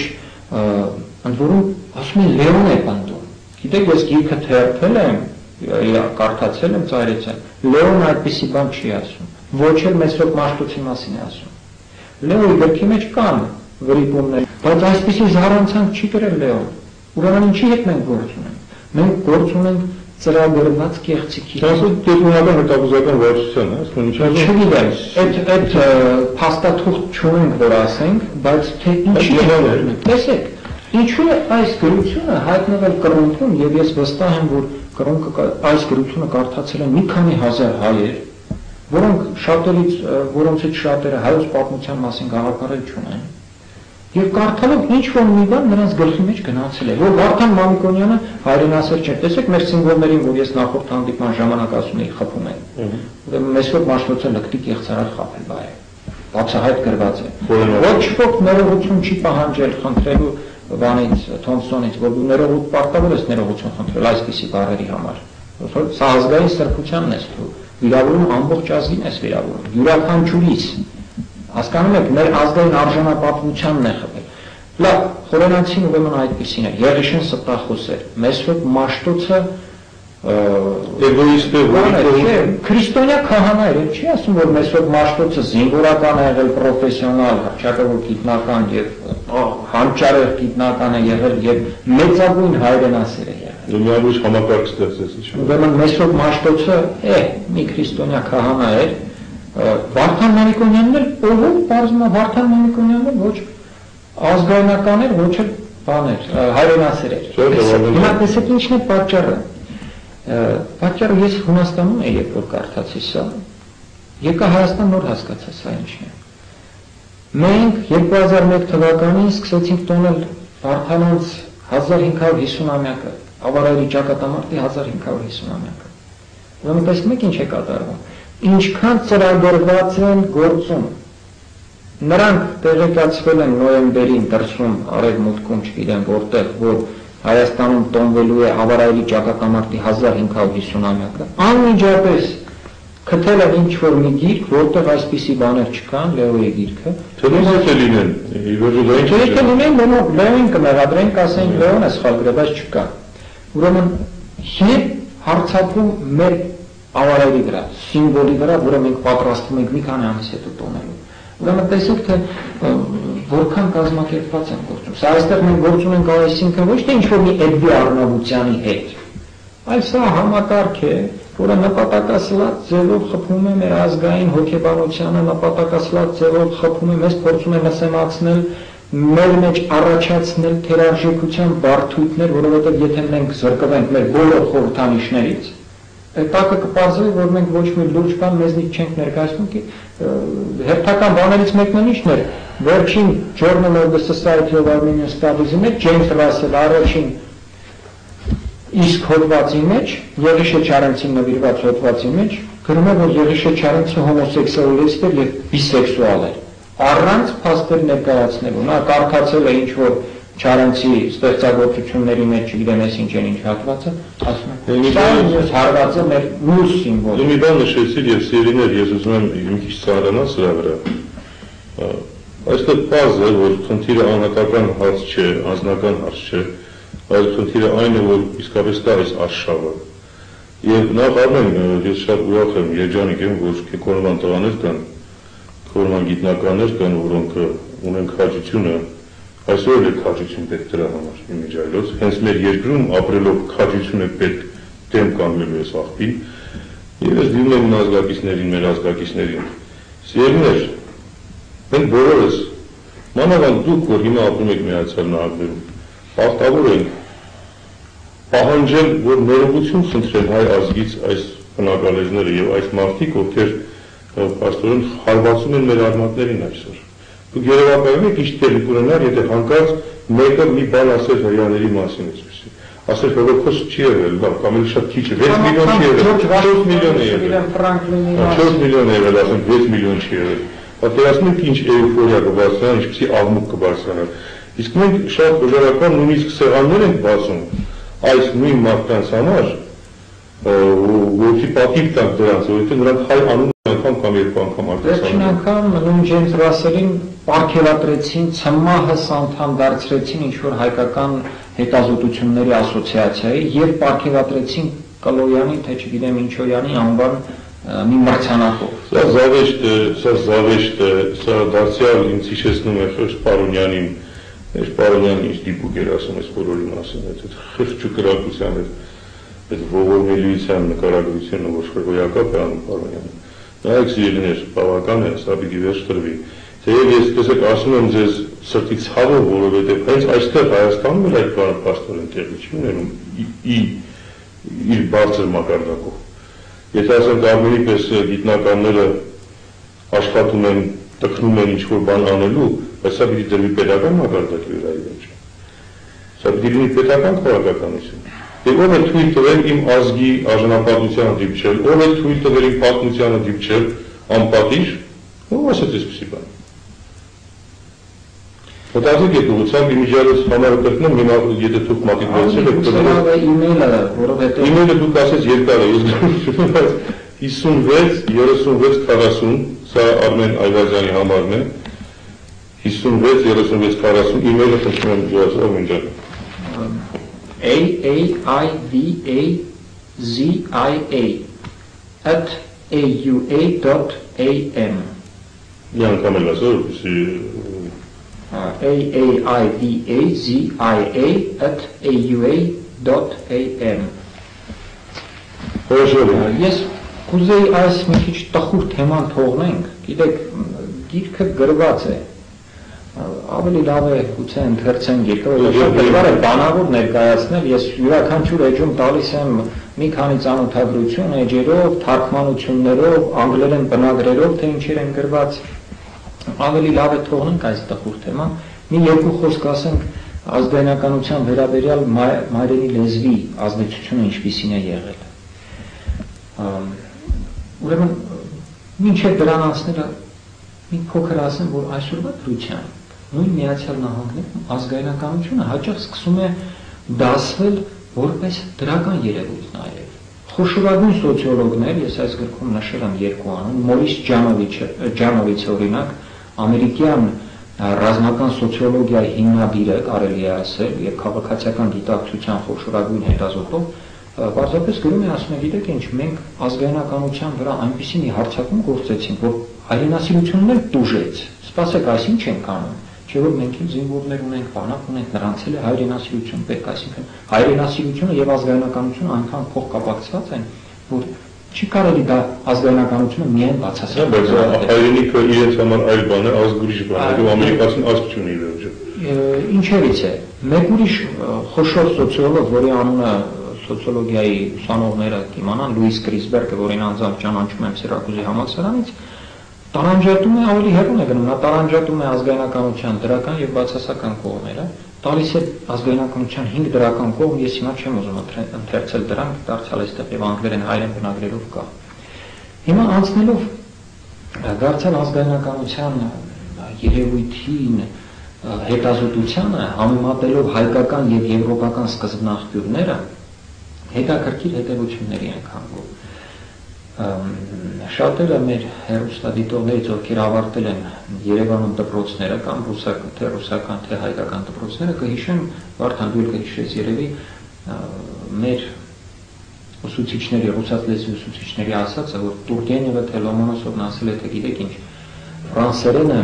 Speaker 2: ընդ որում ասում է Լեոն է պնդում։ Գիտեք, ես գիրքը թերթել եմ, կարդացել եմ, ծայրեցել։ Լեոն այդպիսի բան չի ասում, ոչ էլ Mesrop Mashtotsի մասին է ասում։ Լեոյի գրքի մեջ կան վրիպումներ, բայց այսպիսի զառանցանք չի գրել Լեոն։ Ուրեմն ինչի հետ մենք գործ ունենք։ Մենք գործ ունենք ծրագրված կեղծիքի։
Speaker 1: Ասում տեխնիկական հետազոտական վարչության, ասում ինչ ասում։
Speaker 2: Չգիտեմ, այդ այդ փաստաթուղթ չունենք, որ ասենք, բայց թե ինչի է։ Տեսեք, ինչու է այս գրությունը հայտնվել կռունկում եւ ես վստահ եմ, որ կռունկը այս գրությունը կարդացել են մի քանի հազար հայեր, որոնք շատերից, որոնցից շատերը հայոց պատմության մասին գաղափարել չունեն։ Եվ կարդալով ինչ-որ մի բան նրանց գլխի մեջ գնացել է, որ Վարդան Մամիկոնյանը հայրենասեր չէ։ Տեսեք մեր սիմվոլներին, որ ես նախորդ հանդիպման ժամանակ ասում էի, խփում են։ Ուրեմն Mesrop Mashtotsը լկտի կեղծարար խփել բայ է։ Բացահայտ գրված է։ Ոչ ոք ներողություն չի պահանջել խնդրելու բանից Թոմսոնից, որ դու ներողություն պարտավոր ես ներողություն խնդրել այսպիսի բառերի համար։ Սա ազգային սրբությանն ես դու վիրավորում, ամբողջ ազգին ես վիրավորում, յուրաքանչյուրից։ Հասկանում եք, մեր ազգային արժանապատվությանն է խփել։ Լավ, խորենացին ուրեմն այդպիսին էր, Եղիշեն ստախոս էր, Մեսրոպ Մաշտոցը
Speaker 1: էգոիստ է,
Speaker 2: քրիստոնյա քահանա էր, չի ասում, որ Մեսրոպ Մաշտոցը զինվորական է եղել, պրոֆեսիոնալ, հռչակավոր գիտնական եւ հանճարեղ գիտնական է եղել եւ մեծագույն հայրենասեր է եղել։
Speaker 1: Դու միավոր համակարգ ստեղծես, ինչ։
Speaker 2: Ուրեմն Մեսրոպ Մաշտոցը է մի քրիստոնյա քահանա էր, Վարդան Մամիկոնյանն էլ ով բարձրացնում Վարդան Մամիկոնյանն էլ ոչ ազգայնական էր, ոչ էլ բան էր, հայրենասեր էր։ Հիմա տեսեք ինչն է պատճառը։ Պատճառը ես Հունաստանում էի, երբ որ կարդացի սա, եկա Հայաստան նոր հասկացա սա ինչն է։ Մենք երկու հազար մեկ թվականին սկսեցինք տոնել Վարդանանց հազար հինգ հարյուր հիսուն-ամյակը, Ավարայրի ճակատամարտի հազար հինգ հարյուր հիսուն-ամյակը։ Ուրեմն տեսնում եք ինչ է կատարվում։ Ինչքան ծրագրված են գործում։ Նրանք տեղեկացվել են նոյեմբերին դրսում արևմուտքում, չգիտեմ որտեղ, որ Հայաստանում տոնվելու է Ավարայրի ճակատամարտի հազար հինգ հարյուր հիսուն-ամյակը։ Անմիջապես քթել են ինչ-որ մի գիրք, որտեղ այսպիսի բաներ չկան, Լեոյի գիրքը։
Speaker 1: Թվում է լինեն, ի վերջո դա ինչ է։
Speaker 2: Եթե լինեն, Լեոյին կմեղադրենք, ասենք Լեոն է սխալ գրել, բայց չկա։ Ուրեմն երբ հարձակվում մեր Ավարայրի վրա, սիմվոլի վրա, որը մենք պատրաստվում ենք մի քանի ամիս հետո տոնելու։ Ուրեմն տեսեք, թե որքան կազմակերպված են գործում։ Սա այստեղ մենք գործում ենք այսինքն ոչ թե ինչ-որ մի Էդվի Առնավությանի հետ, այլ սա համակարգ է, որը նպատակասլաց ձևով խփում է մեր ազգային հոգեբանությանը, նպատակասլաց ձևով խփում է, մեզ փորձում է նսեմացնել, մեր մեջ առաջացնել թերարժեքության բարդույթներ, որովհետև եթե մենք զրկվենք մեր բոլոր խորհրդանիշներից, տակը կպարզվի, որ մենք ոչ մի լուրջ բան մեզնից չենք ներկայացնում, հերթական բաներից մեկն էլ ինչն էր, վերջին Journal of the Society of Armenian Studies-ի մեջ Ջեյմս Ռասելը առաջին իսկ հոդվածի մեջ, Եղիշե Չարենցին նվիրված հոդվածի մեջ, գրում է, որ Եղիշե Չարենցը հոմոսեքսուալիստ էր եւ բիսեքսուալ էր, առանց փաստեր ներկայացնելու։ Նա կարդացել է ինչ-որ Չարենցի ստեղծագործությունների մեջ, չգիտեմ ես ինչ են ինչ հատվածը, ասում է, սա մյուս հարվածը մեր մյուս սիմվոլ։
Speaker 1: Դու մի բան նշեցիր եւ սիրիներ, ես ուզում եմ մի քիչ ծանրանալ սրա վրա։ Այստեղ պարզ է, որ խնդիրը անհատական հարց չէ, անձնական հարց չէ, այլ խնդիրը այն է, որ իսկապես կա այս արշավը։ Եվ նախ առնեմ, ես շատ ուրախ եմ, երջանիկ եմ, որ կեքորման տղաներ կան, կեքորման գիտնականներ կան, որոնք ունեն քաջությունը, այսօր է քաջություն պետք դրա համար, իմիջայլոց, հենց մեր երկրում ապրելով քաջություն է պետք դեմ կանգնելու այս աղբին, եւ ես դիմում եմ ազգակիցներին, մեր ազգակիցներին։ Սիրելիներ, մենք բոլորս, մանավանդ դուք, որ հիմա ապրում եք Միացյալ Նահանգներում, պարտավոր ենք պահանջել, որ ներողություն խնդրեն հայ ազգից այս բնակալեզները եւ այս մարդիկ, ովքեր փաստորեն հարվածում են մեր արմատներին այսօր։ Դուք երևակայում եք ինչ տեղի կունենար, եթե հանկարծ մեկը մի բան ասեր հրեաների մասին այսպեսի։ Ասեր հոլոկոստ չի եղել, լավ, կամ էլ շատ քիչ է, վեց միլիոն չի եղել, չորս միլիոն է եղել։ չորս միլիոն է եղել, ասենք վեց միլիոն չի եղել։ Պատկերացնում եք ինչ էյֆորիա կբարձրանա, ինչպեսի աղմուկ կբարձրանա։ Իսկ մենք շատ օժարական նույնիսկ սեղաններ ենք բացում այս նույն մարդկանց համար, որի պատիվ տակ դրանց, որովհետև նրանք հայ անուն անգամ կամ երկու անգամ արտասանում։
Speaker 2: Վերջին անգամ նույն Ջեյմս Ռասելին պարգևատրեցին, ցմահս անդամ դարձրեցին ինչ-որ հայկական հետազոտությունների ասոցիացիայի եւ պարգևատրեցին Կլոյանի, թե չգիտեմ Ինչոյանի անվան մի մրցանակով։
Speaker 1: Սա զավեշտ է, սա զավեշտ է, սա դարձյալ ինձ հիշեցնում է Խեղճ Պարոնյանին, Խեղճ Պարոնյանն ինչ դիպուկ էր ասում այս բոլորի մասին, այդ խղճուկրակության, այդ ողորմելիության նկարագրությունը, որ շրջակապ է անում Պարոնյանը։ Նայեք սիրելիներ, բավական է, սա պիտի վերջ տրվի։ Թեև ես տեսեք ասում եմ ձեզ սրտի ցավով, որովհետև հենց այստեղ Հայաստանում էլ այդ բանը փաստորեն տեղի չի ունենում իր բարձր մակարդակով։ Եթե ասենք Արմենի պես գիտնականները աշխատում են, տքնում են ինչ-որ բան անելու, բայց սա պիտի դրվի պետական մակարդակի վրա ի վերջո։ Սա պիտի լինի պետական քաղաքականություն։ Եվ ով է թույլ տվել իմ ազգի արժանապատվությանը դիպչել, ով է թույլ տվել իմ պատմությանը դիպչել անպատիժ, ով ասեց այսպիսի բան։ Մտածեք եք ուղղությամբ իմիջիալս համարը կրկնում, հիմա եթե դուք մատիկ վերցրել եք
Speaker 2: կրկնում իմեյլը, որովհետև
Speaker 1: իմեյլը դուք ասես երկար է, ես հիսունվեց երեսունվեց քառասուն, սա Արմեն Այվազյանի համարն է, հիսունվեց երեսունվեց քառասուն, իմեյլը խնդրում եմ ջրացավ ինջան։
Speaker 2: A A I V A Z I A at A U A dot A M
Speaker 1: Մի անգամ էլ ասա, որպեսզի
Speaker 2: A A I V A Z I A at A U A dot A M Ես կուզեի այս մի քիչ տխուր թեման թողնենք, գիտեք, գիրքը գրված է, ավելի լավ է գուցե ընթերցեն գիրքը, որովհետև դժվար է բանավոր ներկայացնել, ես յուրաքանչյուր էջում տալիս եմ մի քանի ծանոթագրություն էջերով, թարգմանություններով, անգլերեն բնագրերով, թե ինչեր են գրված, ավելի լավ է թողնենք այս տխուր թեման, մի երկու խոսք ասենք ազգայնականության վերաբերյալ մայրենի լեզվի ազդեցությունը ինչպիսին է եղել։ Ուրեմն մինչև դրան անցնելը մի փոքր ասեմ, որ այսօրվա դրությամբ նույն Միացյալ Նահանգներում ազգայնականությունը հաճախ սկսում է դասվել որպես դրական երևույթ նաև։ Խոշորագույն սոցիոլոգներ, ես այս գրքում նշել եմ երկու անուն, Մորիս Ջանովիցը օրինակ, ամերիկյան ռազմական սոցիոլոգիայի հիմնադիրը կարելի է ասել եւ քաղաքացիական գիտակցության խոշորագույն հետազոտող, պարզապես գրում է, ասում է, գիտեք ինչ, մենք ազգայնականության վրա այնպիսի մի հարձակում գործեցինք, որ հայրենասիրությունն էլ տուժեց։ Սպասեք, այսինչ ենք անում, չէ՞ որ մենք էլ զինվորներ ունենք, բանակ ունենք, նրանց էլ է հայրենասիրություն պետք, այսինքն հայրենասիրությունը եւ ազգայնականությունը այնքան փոխկապակցված են, որ չի կարելի դա ազգայնականությունը միայն բացասական։
Speaker 1: Բայց հայրենիքը իրենց համար այլ բան է, ազգ ուրիշ բան է, ու ամերիկացին ազգ չունի վերջը։
Speaker 2: Ինչերից է։ Մեկ ուրիշ խոշոր սոցիոլոգ, որի անունը սոցիոլոգիայի ուսանողները կիմանան, Լուիս Գրիսբերգը, որին անձամբ ճանաչում եմ Սիրակուզի համալսարանից, տարանջատում է ավելի հեռուն է գնում, նա տարանջատում է ազգայնականության դրական եւ բացասական կողմերը, տալիս է ազգայնականության հինգ դրական կողմ, ես հիմա չեմ ուզում ընթերցել դրանք, դարձյալ այստեղ եւ անգլերեն հայերեն բնագրերով կա։ Հիմա անցնելով դարձյալ ազգայնականության երևույթին հետազոտությանը, համեմատելով հայկական եւ եվրոպական սկզբնաղբյուրները, հետաքրքիր հետևությունների են քանդվում։ Շատերը մեր հեռուստադիտողներից, ովքեր ավարտել են Երևանում դպրոցները կամ ռուսական, թե ռուսական, թե հայկական դպրոցները, կհիշեն, Վարդան դու կհիշես երևի մեր ուսուցիչների, ռուսաց լեզվի ուսուցիչների ասածը, որ Տուրգենևը թե Լոմոնոսովն ասել է, թե գիտեք ինչ, ֆրանսերենը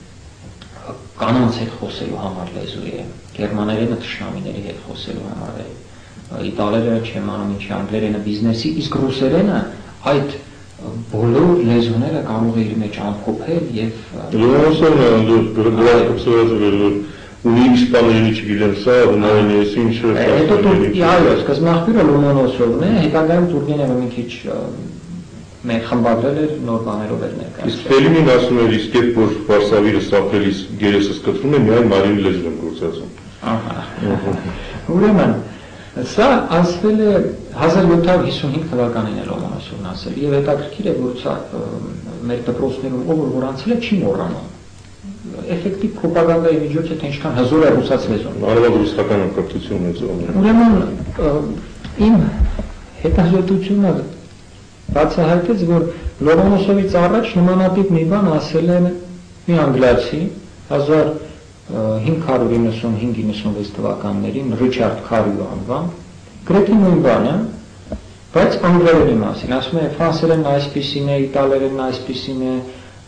Speaker 2: կանանց հետ խոսելու համար լեզու է, գերմաներենը թշնամիների հետ խոսելու համար է, իտալերենը չեմ անում ինչի, անգլերենը բիզնեսի, իսկ ռուսերենը այդ բոլոր լեզուները կարող է իր մեջ ամփոփել եւ
Speaker 1: Լոմոնոսովն է գրել ունի իսպաներենի չգիտեմ սա, հունարենի ես ինչը։
Speaker 2: Հետո այո, սկզբնաղբյուրը Լոմոնոսովն է, հետագայում Տուրգենևը մի քիչ մեր խմբագրել էր, նոր բաներով էր ներկայացրել։
Speaker 1: Իսկ Ֆելինին ասում էր, իսկ երբ որ Վարշավիրը սափելիս գերեսս կտրում է, միայն մարին լեզու եմ գործածում։
Speaker 2: Ահա։ Ուրեմն սա ասվել է հազար յոթ հարյուր հիսունհինգ թվականին է Լոմոնոսովն ասել եւ հետաքրքիր է, որ սա մեր դպրոցներում ով որ անցել է չի մոռանում։ Էֆեկտիվ պրոպագանդայի միջոց է, թե ինչքան հզոր է ռուսաց լեզուն։
Speaker 1: Արևակ ռուսական անկապտություն է ծովում։
Speaker 2: Ուրեմն իմ հետազոտությունը բացահայտեց, որ Լոմոնոսովից առաջ նմանատիպ մի բան ասել է մի անգլիացի հազար հինգ հարյուր իննսունհինգ իննսունվեց թվականներին Ռիչարդ Քարյու անվան, գրեթե նույն բանը, բայց անգլերենի մասին, ասում է ֆրանսերենն այսպիսին է, իտալերենն այսպիսին է,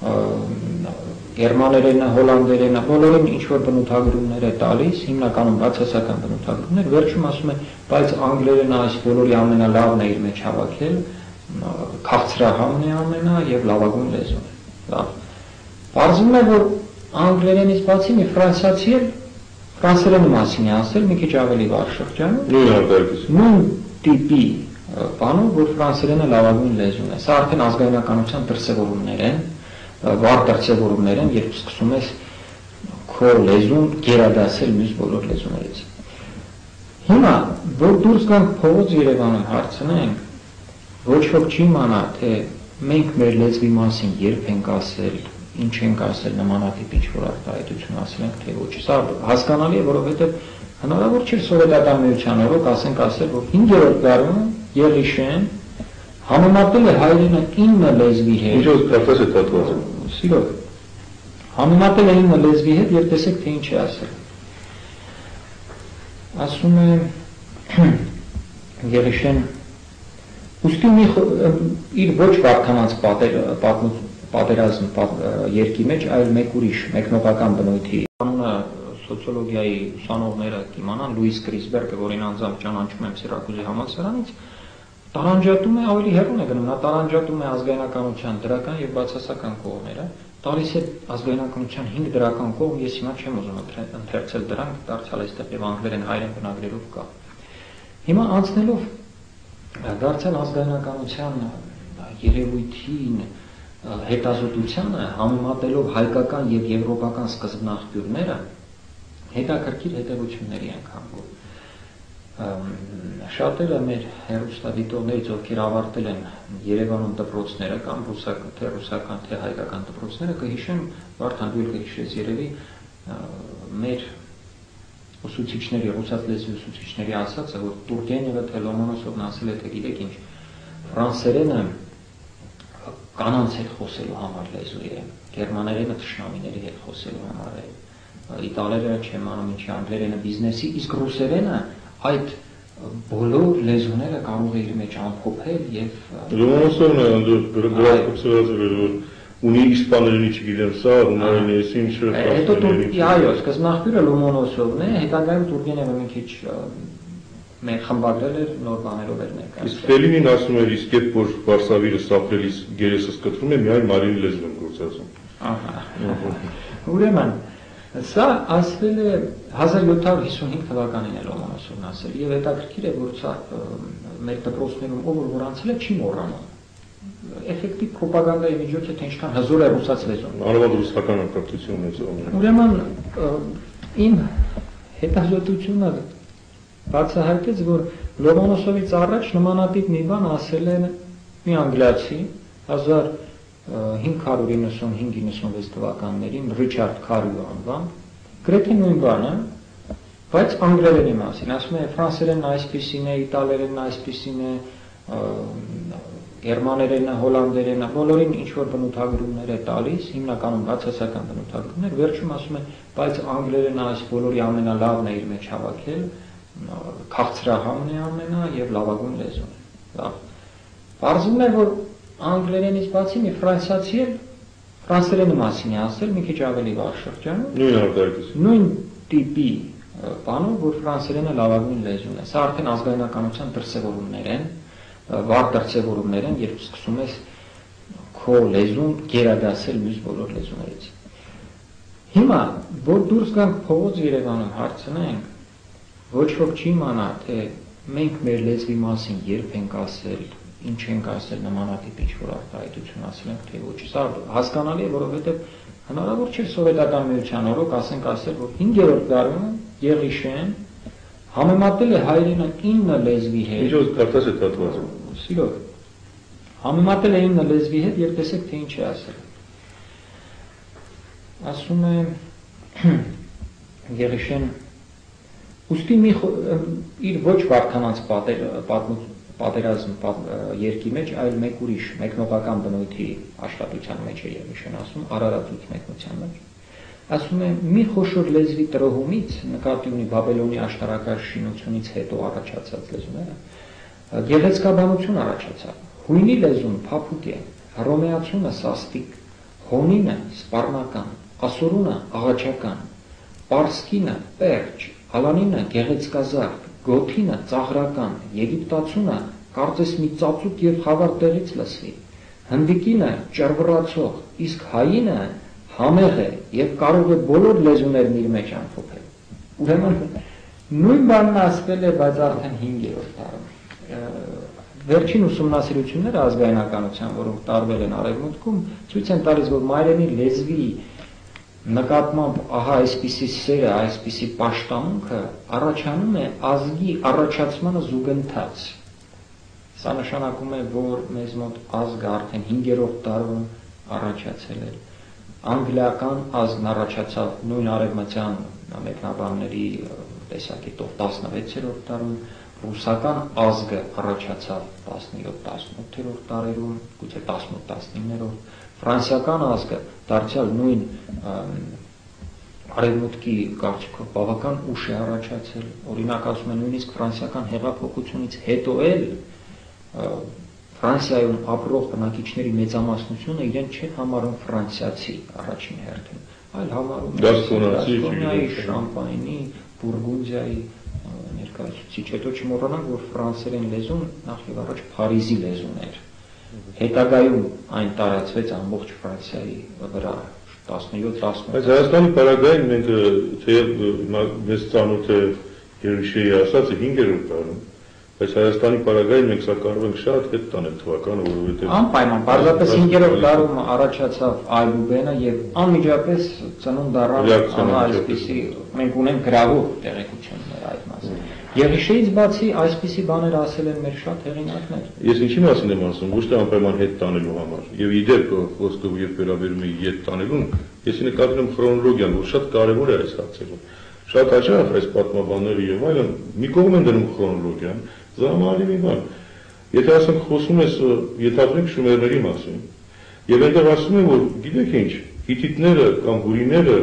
Speaker 2: գերմաներենը, հոլանդերենը, բոլորին ինչ-որ բնութագրումներ է տալիս, հիմնականում բացասական բնութագրումներ, վերջում ասում է, բայց անգլերենը այս բոլորի ամենալավն է իր մեջ հավաքել, քաղցրահամն է ամենա եւ լավագույն լեզուն է։ Լավ։ Պարզվում է, որ անգլերենից բացի մի ֆրանսիացի էլ ֆրանսերենի մասին է ասել, մի քիչ ավելի վաղ շրջանում։
Speaker 1: Նույն հանդարտից։
Speaker 2: Նույն տիպի բանով, որ ֆրանսերենը լավագույն լեզուն է։ Սա արդեն ազգայնականության դրսևորումներ են, վառ դրսևորումներ են, երբ սկսում ես քո լեզուն գերադասել մյուս բոլոր լեզուներից։ Հիմա, որ դուրս գանք փողոց Երևանում հարցնենք, ոչ ոք չի իմանա, թե մենք մեր լեզվի մասին երբ ենք ասել, ինչ ենք ասել նմանատիպ ինչ-որ արտահայտություն ասել ենք, թե ոչ։ Սա հասկանալի է, որովհետև հնարավոր չէ սովետական միության օրոք ասենք ասել, որ հինգերորդ դարում Եղիշեն համեմատել է հայերենը ինը լեզվի հետ։
Speaker 1: Ինչո՞ց կարծես է դատվածը։
Speaker 2: Սիրով։ Համեմատել է ինը լեզվի հետ եւ տեսեք թե ինչ է ասել։ Ասում է Եղիշեն ուստի մի իր ոչ բարքանած պատերազմ երկի մեջ, այլ մեկ ուրիշ, մեկնողական բնույթի անունը սոցիոլոգիայի ուսանողները կիմանան, Լուիս Գրիսբերգը, որին անձամբ ճանաչում եմ Սիրակուզի համալսարանից, տարանջատում է, ավելի հեռուն է գնում, նա տարանջատում է ազգայնականության դրական եւ բացասական կողմերը, տալիս է ազգայնականության հինգ դրական կողմ, ես հիմա չեմ ուզում ընթերցել դրանք, դարձյալ այստեղ եւ անգլերեն հայերեն բնագրերով կա։ Հիմա անցնելով դարձյալ ազգայնականության երևույթին հետազոտությանը, համեմատելով հայկական եւ եվրոպական սկզբնաղբյուրները, հետաքրքիր հետևությունների ենք հանգում։ Շատերը մեր հեռուստադիտողներից, ովքեր ավարտել են Երևանում դպրոցները կամ ռուսական, թե ռուսական, թե հայկական դպրոցները, կհիշեն, Վարդան դու կհիշես երևի մեր ուսուցիչների, ռուսաց լեզվի ուսուցիչների ասածը, որ Տուրգենևը թե Լոմոնոսովն ասել է, թե գիտեք ինչ, ֆրանսերենը կանանց հետ խոսելու համար լեզու է, գերմաներենը թշնամիների հետ խոսելու համար է, իտալերենը չեմ անում ինչի, անգլերենը բիզնեսի, իսկ ռուսերենը այդ բոլոր լեզուները կարող է իր մեջ ամփոփել եւ
Speaker 1: Լոմոնոսովն է գրակոծված որ ունի իսպաներենի չգիտեմ սա, հունարենի էս ինչը
Speaker 2: հետո այո, սկզբնաղբյուրը Լոմոնոսովն է, հետագայում Տուրգենևը մի քիչ մեր խմբագրել էր, նոր բաներով էր ներկայացրել։
Speaker 1: Իսկ Ստելինին ասում էր, իսկ երբ որ Վարշավիրը սափրելիս գերեսս կտրում է, միայն մարին լեզվում գործածում։
Speaker 2: Ահա։ Ուրեմն սա ասվել է հազար յոթ հարյուր հիսունհինգ թվականին է Լոմոնոսովն ասել եւ հետաքրքիր է որ սա մեր դպրոցներում ով որ անցել է չի մոռանում էֆեկտիվ պրոպագանդայի միջոց է թե ինչքան հզոր է ռուսաց լեզուն
Speaker 1: անորոշ ռուսական անկապություն ունեցող
Speaker 2: ուրեմն իմ հետազոտությունը բացահայտեց որ Լոմոնոսովից առաջ նմանատիպ մի բան ասել են մի անգլիացի հազար հինգ հարյուր իննսունհինգ իննսունվեց թվականներին Ռիչարդ Քարյու անվան գրեթե նույն բանը բայց անգլերենի մասին ասում է ֆրանսերենն այսպիսին է իտալերենն այսպիսին է գերմաներենը հոլանդերենը բոլորին ինչ որ բնութագրումներ է տալիս հիմնականում բացասական բնութագրումներ վերջում ասում է բայց անգլերենը այս բոլորի ամենալավն է իր մեջ հավաքել քաղցրահամն է ամենա եւ լավագույն լեզուն է լավ բարձում է որ անգլերենից բացի մի ֆրանսիացի էլ ֆրանսերենի մասին է ասել մի քիչ ավելի վաղ շրջանում
Speaker 1: նույն արտահայտություն
Speaker 2: նույն տիպի բանով որ ֆրանսերենը լավագույն լեզուն է սա արդեն ազգայնականության դրսևորումներ են վառ դրսևորումներ են երբ սկսում ես քո լեզուն գերադասել մյուս բոլոր լեզուներից հիմա որ դուրս գանք փողոց Երևանում հարցնենք ոչ ոք չի իմանա թե մենք մեր լեզվի մասին երբ ենք ասել ինչ ենք ասել նմանատիպ ինչ-որ արտահայտություն ասել ենք թե ոչ սա հասկանալի է որովհետև հնարավոր չէ սովետական միության օրոք ասենք ասել որ հինգերորդ դարում Եղիշեն համեմատել է հայերենը ինը լեզվի հետ
Speaker 1: ինչո՞ց կարծես է դատվածը
Speaker 2: սիրով համեմատել է ինը լեզվի հետ եւ տեսեք թե ինչ է ասել ասում է Եղիշեն ուստի մի իր ոչ բարքանած պատերազմ երկի մեջ, այլ մեկ ուրիշ, մեկնողական բնույթի աշխատության մեջ է Եղիշեն ասում, Արարատուց մեկնության մեջ։ Ասում է մի խոշոր լեզվի տրոհումից, նկատի ունի Բաբելոնի աշտարակարգ շինությունից հետո առաջացած լեզուները, գեղեցկաբանություն առաջացավ։ Հույնի լեզուն փափուկ է, հռոմեացունը սաստիկ, հոնինը սպառնական, ասորունը աղաչական, պարսկինը պերճ, ալանինը գեղեցկազարդ, գոթինը ծաղրական, եգիպտացունը կարծես մի ծածուկ եւ խավար տեղից լսվի, հնդիկինը ճռվռացող, իսկ հայինը համեղ է եւ կարող է բոլոր լեզուներն իր մեջ ամփոփել։ Ուրեմն նույն բանն ասվել է, բայց արդեն հինգերորդ դարում։ Վերջին ուսումնասիրությունները ազգայնականության, որոնք տարվել են Արևմուտքում, ցույց են տալիս, որ մայրենի լեզվի նկատմամբ ահա այսպիսի սերը, այսպիսի պաշտամունքը առաջանում է ազգի առաջացմանը զուգընթաց։ Սա նշանակում է, որ մեզ մոտ ազգը արդեն հինգերորդ դարում առաջացել է։ անգլիական ազգն առաջացավ նույն արևմտյան մեկնաբանների տեսակետով տասնվեցերորդ դարում, ռուսական ազգը առաջացավ տասնյոթ-տասնութերորդ դարերում, գուցե տասնութ-տասնիններորդ, ֆրանսիական ազգը դարձյալ նույն արևմուտքի կարծիքով բավական ուշ է առաջացել, օրինակ ասում են նույնիսկ ֆրանսիական հեղափոխությունից հետո էլ Ֆրանսիայում ապրող բնակիչների մեծամասնությունը իրեն չէ համարում ֆրանսիացի առաջին հերթին, այլ համարում
Speaker 1: Գասկոնիայի,
Speaker 2: Շամպայնի, Բուրգունդիայի ներկայացուցիչ, հետո չմոռանանք, որ ֆրանսերեն լեզուն նախ եւ առաջ Փարիզի լեզուն էր։ Հետագայում այն տարածվեց ամբողջ Ֆրանսիայի վրա տասնյոթ-տասնութ։
Speaker 1: Բայց Հայաստանի պարագային մենք թեև մեզ ծանոթ է Երուշեի ասածը հինգերորդ դարում, բայց Հայաստանի պարագային մենք սա կարող ենք շատ հետ տանել թվականը, որովհետև
Speaker 2: անպայման պարզապես հինգերորդ դարում առաջացավ Այլուբենը եւ անմիջապես ծնունդ առավ այսպիսի մենք ունենք գրավոր տեղեկություններ այդ մասին։ Եղիշեից բացի այսպիսի բաներ ասել են մեր շատ հեղինակներ։
Speaker 1: Ես ինչի մասին եմ ասում, ոչ թե անպայման հետ տանելու համար։ Եվ իդեպ խոսքը երբ վերաբերում է հետ տանելուն, ես նկատում եմ քրոնոլոգիան, որ շատ կարևոր է այս հարցերում։ Շատ հաճախ այս պատմաբանները եւ այլն մի կողմ են դնում քրոնոլոգիան, զարմանալի մի բան։ Եթե ասենք խոսում ես եթատրիկ շումերների մասին, եւ այնտեղ ասում են, որ գիտեք ինչ, հիթիտները կամ հուրիները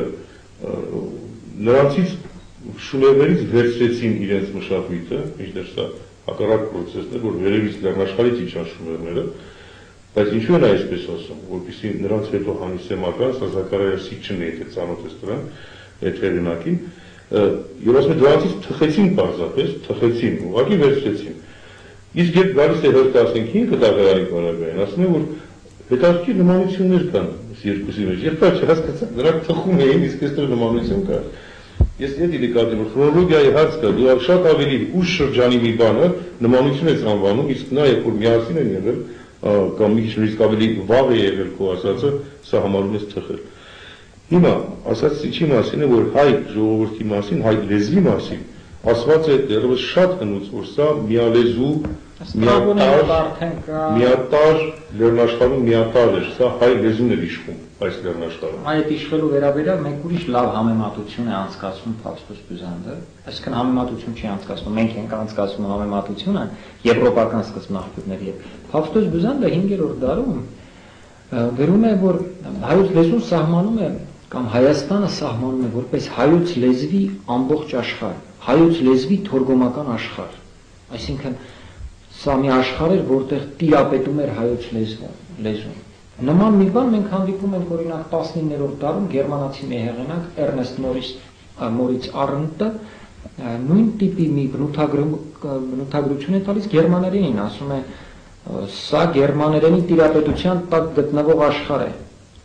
Speaker 1: նրանցից շումերներից վերցրեցին իրենց մշակույթը, ինչպես սա հակառակ process-ն է, որ վերևից լեռնաշխարհից իջան շումերները, բայց ինչու են այսպես ասում, որպեսզի նրանց հետո հանիսեմական, սա Զաքարիա Սիչն է, եթե ծանոթ ես դրան, այդ հեղինակին, եւ ասում են դրանցից թխեցին պարզապես, թխեցին, ուղղակի վերցրեցին։ Իսկ երբ գալիս է հերթ տասնհինգ դարերի պարագային, ասում են, որ հետաքրքիր նմանություններ կան այս երկուսի մեջ, երբ որ չհասկացա, նրանք թխում էին, իսկ այստեղ նմանություն կա։ Ես դիտի նկատեմ, որ քրոնոլոգիայի հարց կա, դու շատ ավելի ուշ շրջանի մի բանը նմանություն ես անվանում, իսկ նա երբ որ միասին են եղել, կամ մի քիչ ավելի վաղ է եղել քո ասածը, սա համարում ես թխել։ Հիմա ասած ինչի մասին է, որ հայ ժողովրդի մասին, հայ լեզվի մասին ասված է դեռևս շատ հնուց, որ սա միալեզու, միատար լեռնաշխարհում միատար էր, սա հայ լեզուն էր իշխում այս լեռնաշխարհում։
Speaker 2: Այդ իշխելու վերաբերյալ մենք ուրիշ լավ համեմատություն է անցկացնում Փավստոս Բյուզանդը, այսինքն համեմատություն չի անցկացնում, մենք ենք անցկացնում համեմատությունը եվրոպական սկզբնաղբյուրների հետ։ Փավստոս Բյուզանդը հինգերորդ դարում գրում է, որ հայոց լեզուն սահմանում է կամ Հայաստանը սահմանում է որպես հայոց լեզվի ամբողջ աշխարհ, հայոց լեզվի թորգոմական աշխարհ, այսինքն սա մի աշխարհ էր, որտեղ տիրապետում էր հայոց լեզուն։ Նման մի բան մենք հանդիպում ենք օրինակ տասնիններորդ դարում գերմանացի մի հեղինակ Էրնեստ Մորից Արնդտը նույն տիպի մի բնութագրություն է տալիս գերմաներենին, ասում է սա գերմաներենի տիրապետության տակ գտնվող աշխարհ է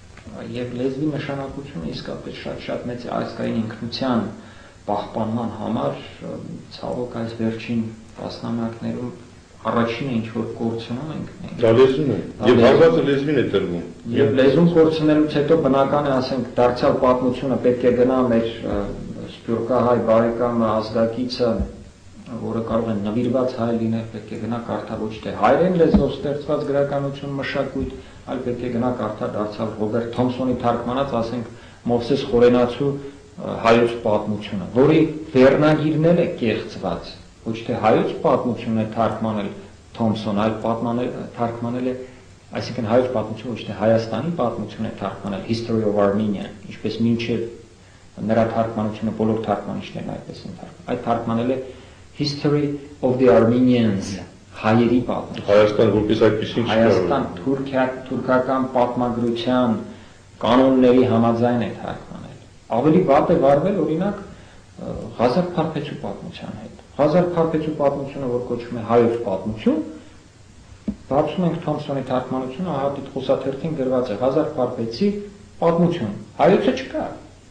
Speaker 2: եւ լեզվի նշանակությունը իսկապես շատ-շատ մեծ է ազգային ինքնության պահպանման համար, ցավոք այս վերջին տասնամյակներում առաջինը ինչ որ կորցնում ենք մենք։
Speaker 1: Դա լեզուն է։ Եվ հարվածը լեզվին է տրվում։
Speaker 2: Եվ լեզուն կորցնելուց հետո բնական է, ասենք, դարձյալ պատմությունը պետք է գնա մեր սփյուռքահայ բարեկամը, ազգակիցը, որը կարող է նվիրված հայ լինել, պետք է գնա կարդա ոչ թե հայերեն լեզվով ստեղծված գրականություն, մշակույթ, այլ պետք է գնա կարդա դարձյալ Ռոբերտ Թոմսոնի թարգմանած, ասենք, Մովսես Խորենացու հայոց պատմությունը, որի վերնագիրն էլ է կեղծված, ոչ թե հայոց պատմությունն է թարգմանել Թոմսոն, այլ թարգմանել է, այսինքն հայոց պատմությունը ոչ թե Հայաստանի պատմություն է թարգմանել History of Armenia, ինչպես մինչև նրա թարգմանությունը բոլոր թարգմանիչներն այդպես են թարգմանել, այդ թարգմանել է History of the Armenians, հայերի պատմություն։
Speaker 1: Հայաստան որպես այդպեսին չի
Speaker 2: Հայաստան թուրքական պատմագրության կանոնների համաձայն է թարգմանել։ Ավելի վատ է վարվել օրինակ Ղազար Փարփեցու պատմության հետ։ Ղազար Փարփեցու պատմությունը, որ կոչվում է հայոց պատմություն, բացում ենք Թոմսոնի թարգմանությունը, ահա դիտ խոսաթերթին գրված է Ղազար Փարփեցի պատմություն։ Հայոցը չկա։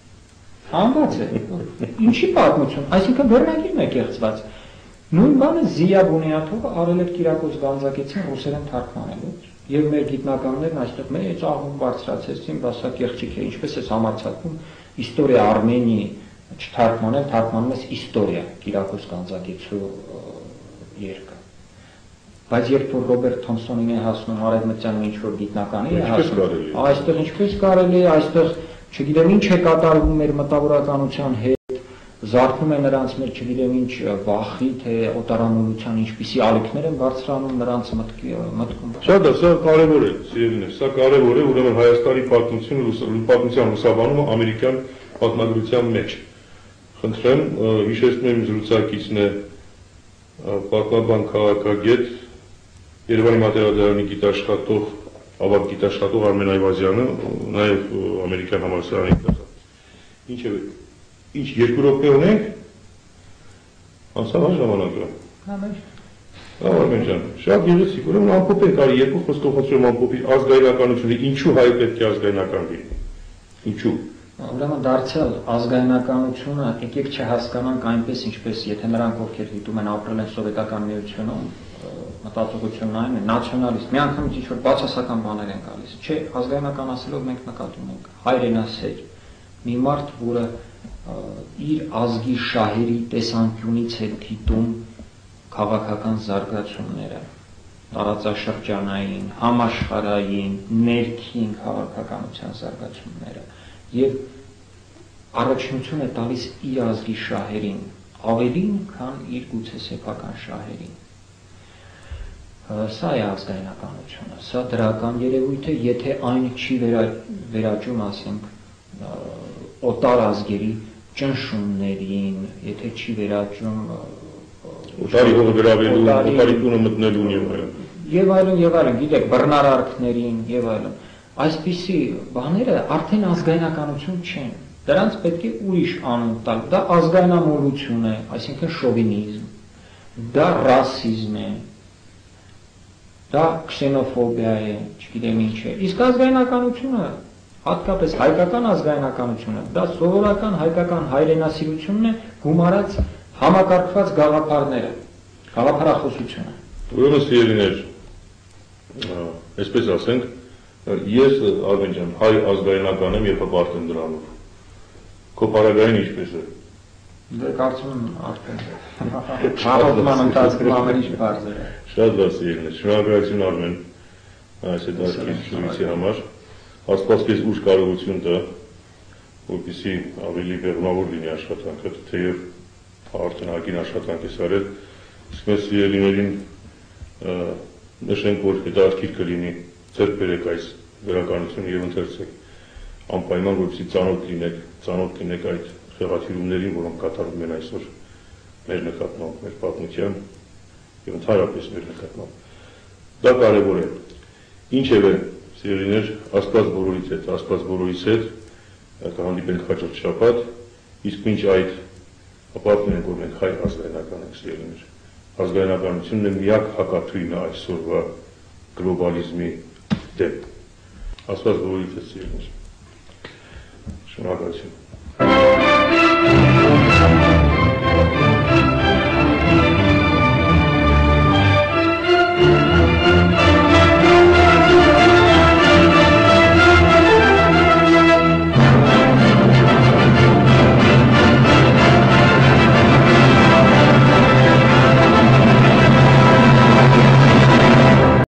Speaker 2: Հանված է։ Ինչի պատմություն, այսինքն վերնագիրն է կեղծված։ Նույն բանը Զիա Բունիաթովը արել էր Կիրակոս Գանձակեցին ռուսերեն թարգմանելուց, եւ մեր գիտնականներն այստեղ մեծ աղմուկ բարձրացրեցին, բա սա կեղծիք է, ինչպես է համարձակվում Իստորիա Արմենիի չթարգմանել, թարգմանում ես Իստորիա Կիրակոս Գանձակեցու երկը։ բայց երբ որ Ռոբերտ Թոմսոնին է հասնում արևմտյան ինչ-որ գիտնականի է
Speaker 1: Ինչպես
Speaker 2: հասնում,
Speaker 1: կարելի է։
Speaker 2: այստեղ ինչպես կարելի է, այստեղ չգիտեմ ինչ է կատարվում մեր մտավորականության հետ, զարթնում է նրանց մեր չգիտեմ ինչ վախի, թե օտարամոլության ինչպիսի ալիքներ են բարձրանում նրանց մտքում։
Speaker 1: Շատ է, սա կարևոր է, սիրելիներ, սա կարևոր է, ուրեմն Հայաստանի պատմությունը, պատմության լուսաբանումը ամերիկյան պատմագրության մեջ։ Խնդրեմ, հիշեցնում եմ զրուցակիցն է պատմաբան քաղաքագետ, Երևանի մատերադարանի գիտաշխատող, ավագ գիտաշխատող Արմեն Այվազյանը, նաև ամերիկյան համալսարանի դասախոս։ Ինչ է, ինչ երկու րոպե ունենք, անցավ ա ժամանակը։ Լավ Արմեն ջան, շատ գեղեցիկ, ուրեմն ամփոփենք, արի երկու խոսքով խոսում ամփոփի ազգայնականությունը, ինչու հայ պետք է ազգայնական լինի։ Ինչու։
Speaker 2: Ուրեմն դարձյալ ազգայնականությունը եկեք չհասկանանք այնպես, ինչպես եթե նրանք ովքեր դիտում են ապրել են սովետական միությունում, մտածողությունն այն է, նացիոնալիստ, մի անգամից ինչ-որ բացասական բաներ են գալիս։ Չէ, ազգայնական ասելով մենք նկատի ունենք հայրենասեր, մի մարդ, որը իր ազգի շահերի տեսանկյունից է դիտում քաղաքական զարգացումները, տարածաշրջանային, համաշխարհային, ներքին քաղաքականության զարգացումները եւ առաջնություն է տալիս իր ազգի շահերին ավելին, քան իր գուցե սեփական շահերին։ Սա է ազգայնականությունը, սա դրական երևույթ է, եթե այն չի վերաճում, ասենք, օտար ազգերի ճնշումներին, եթե չի վերաճում
Speaker 1: օտարի հողը գրավելու, օտարի տունը մտնելուն եւ այլն։
Speaker 2: Եվ այլն, եւ այլն, գիտեք, բռնարարքներին եւ այլն։ Այսպիսի բաները արդեն ազգայնականություն չեն։ Դրանց պետք է ուրիշ անուն տալ։ Դա ազգայնամոլություն է, այսինքն շովինիզմ, դա ռասիզմ է, դա քսենոֆոբիա է, չգիտեմ ինչ է։ Իսկ ազգայնականությունը, հատկապես հայկական ազգայնականությունը, դա սովորական հայկական հայրենասիրությունն է գումարած համակարգված գաղափարները, գաղափարախոսությունը։
Speaker 1: Ուրեմն սիրելիներ, այսպես ասենք, ես Արմեն ջան, հայ ազգայնական եմ եւ հպարտ եմ դրանով։ Քո պարագային ինչպես է։
Speaker 2: Դե կարծում եմ արդեն հաղորդման ընթացքում ամեն ինչ բարձր է։
Speaker 1: Շատ լավ սիրելիներ, շնորհակալություն Արմեն այս հետաքրքիր համար։ Աստված քեզ ուժ կարողություն տա, որպեսզի ավելի բեղմնավոր լինի աշխատանքը, թեև արդեն հագին աշխատանք ես արել, իսկ մեզ սիրելիներին նշենք, որ հետաքրքիր կլինի ձեռք բերեք այս գրականությունը եւ ընթերցեք անպայման, որպեսզի ծանոթ լինեք, ծանոթ լինեք այդ խեղաթյուրումներին, որոնք կատարվում են այսօր մեր նկատմամբ, մեր պատմության եւ ընդհանրապես մեր նկատմամբ։ Դա կարեւոր է։ Ինչևէ, սիրելիներ, Աստված բոլորից հետ, Աստված բոլորից հետ կհանդիպենք հաջորդ շաբաթ, իսկ մինչ այդ ապացուցում ենք, որ մենք հայ ազգայնական ենք, սիրելիներ։ Ազգայնականությունն է միակ հակաթույնը այսօրվա գլոբալիզմի դեմ։ Աստված բոլորից հետ սիրելիներ։ Շնորհակալություն։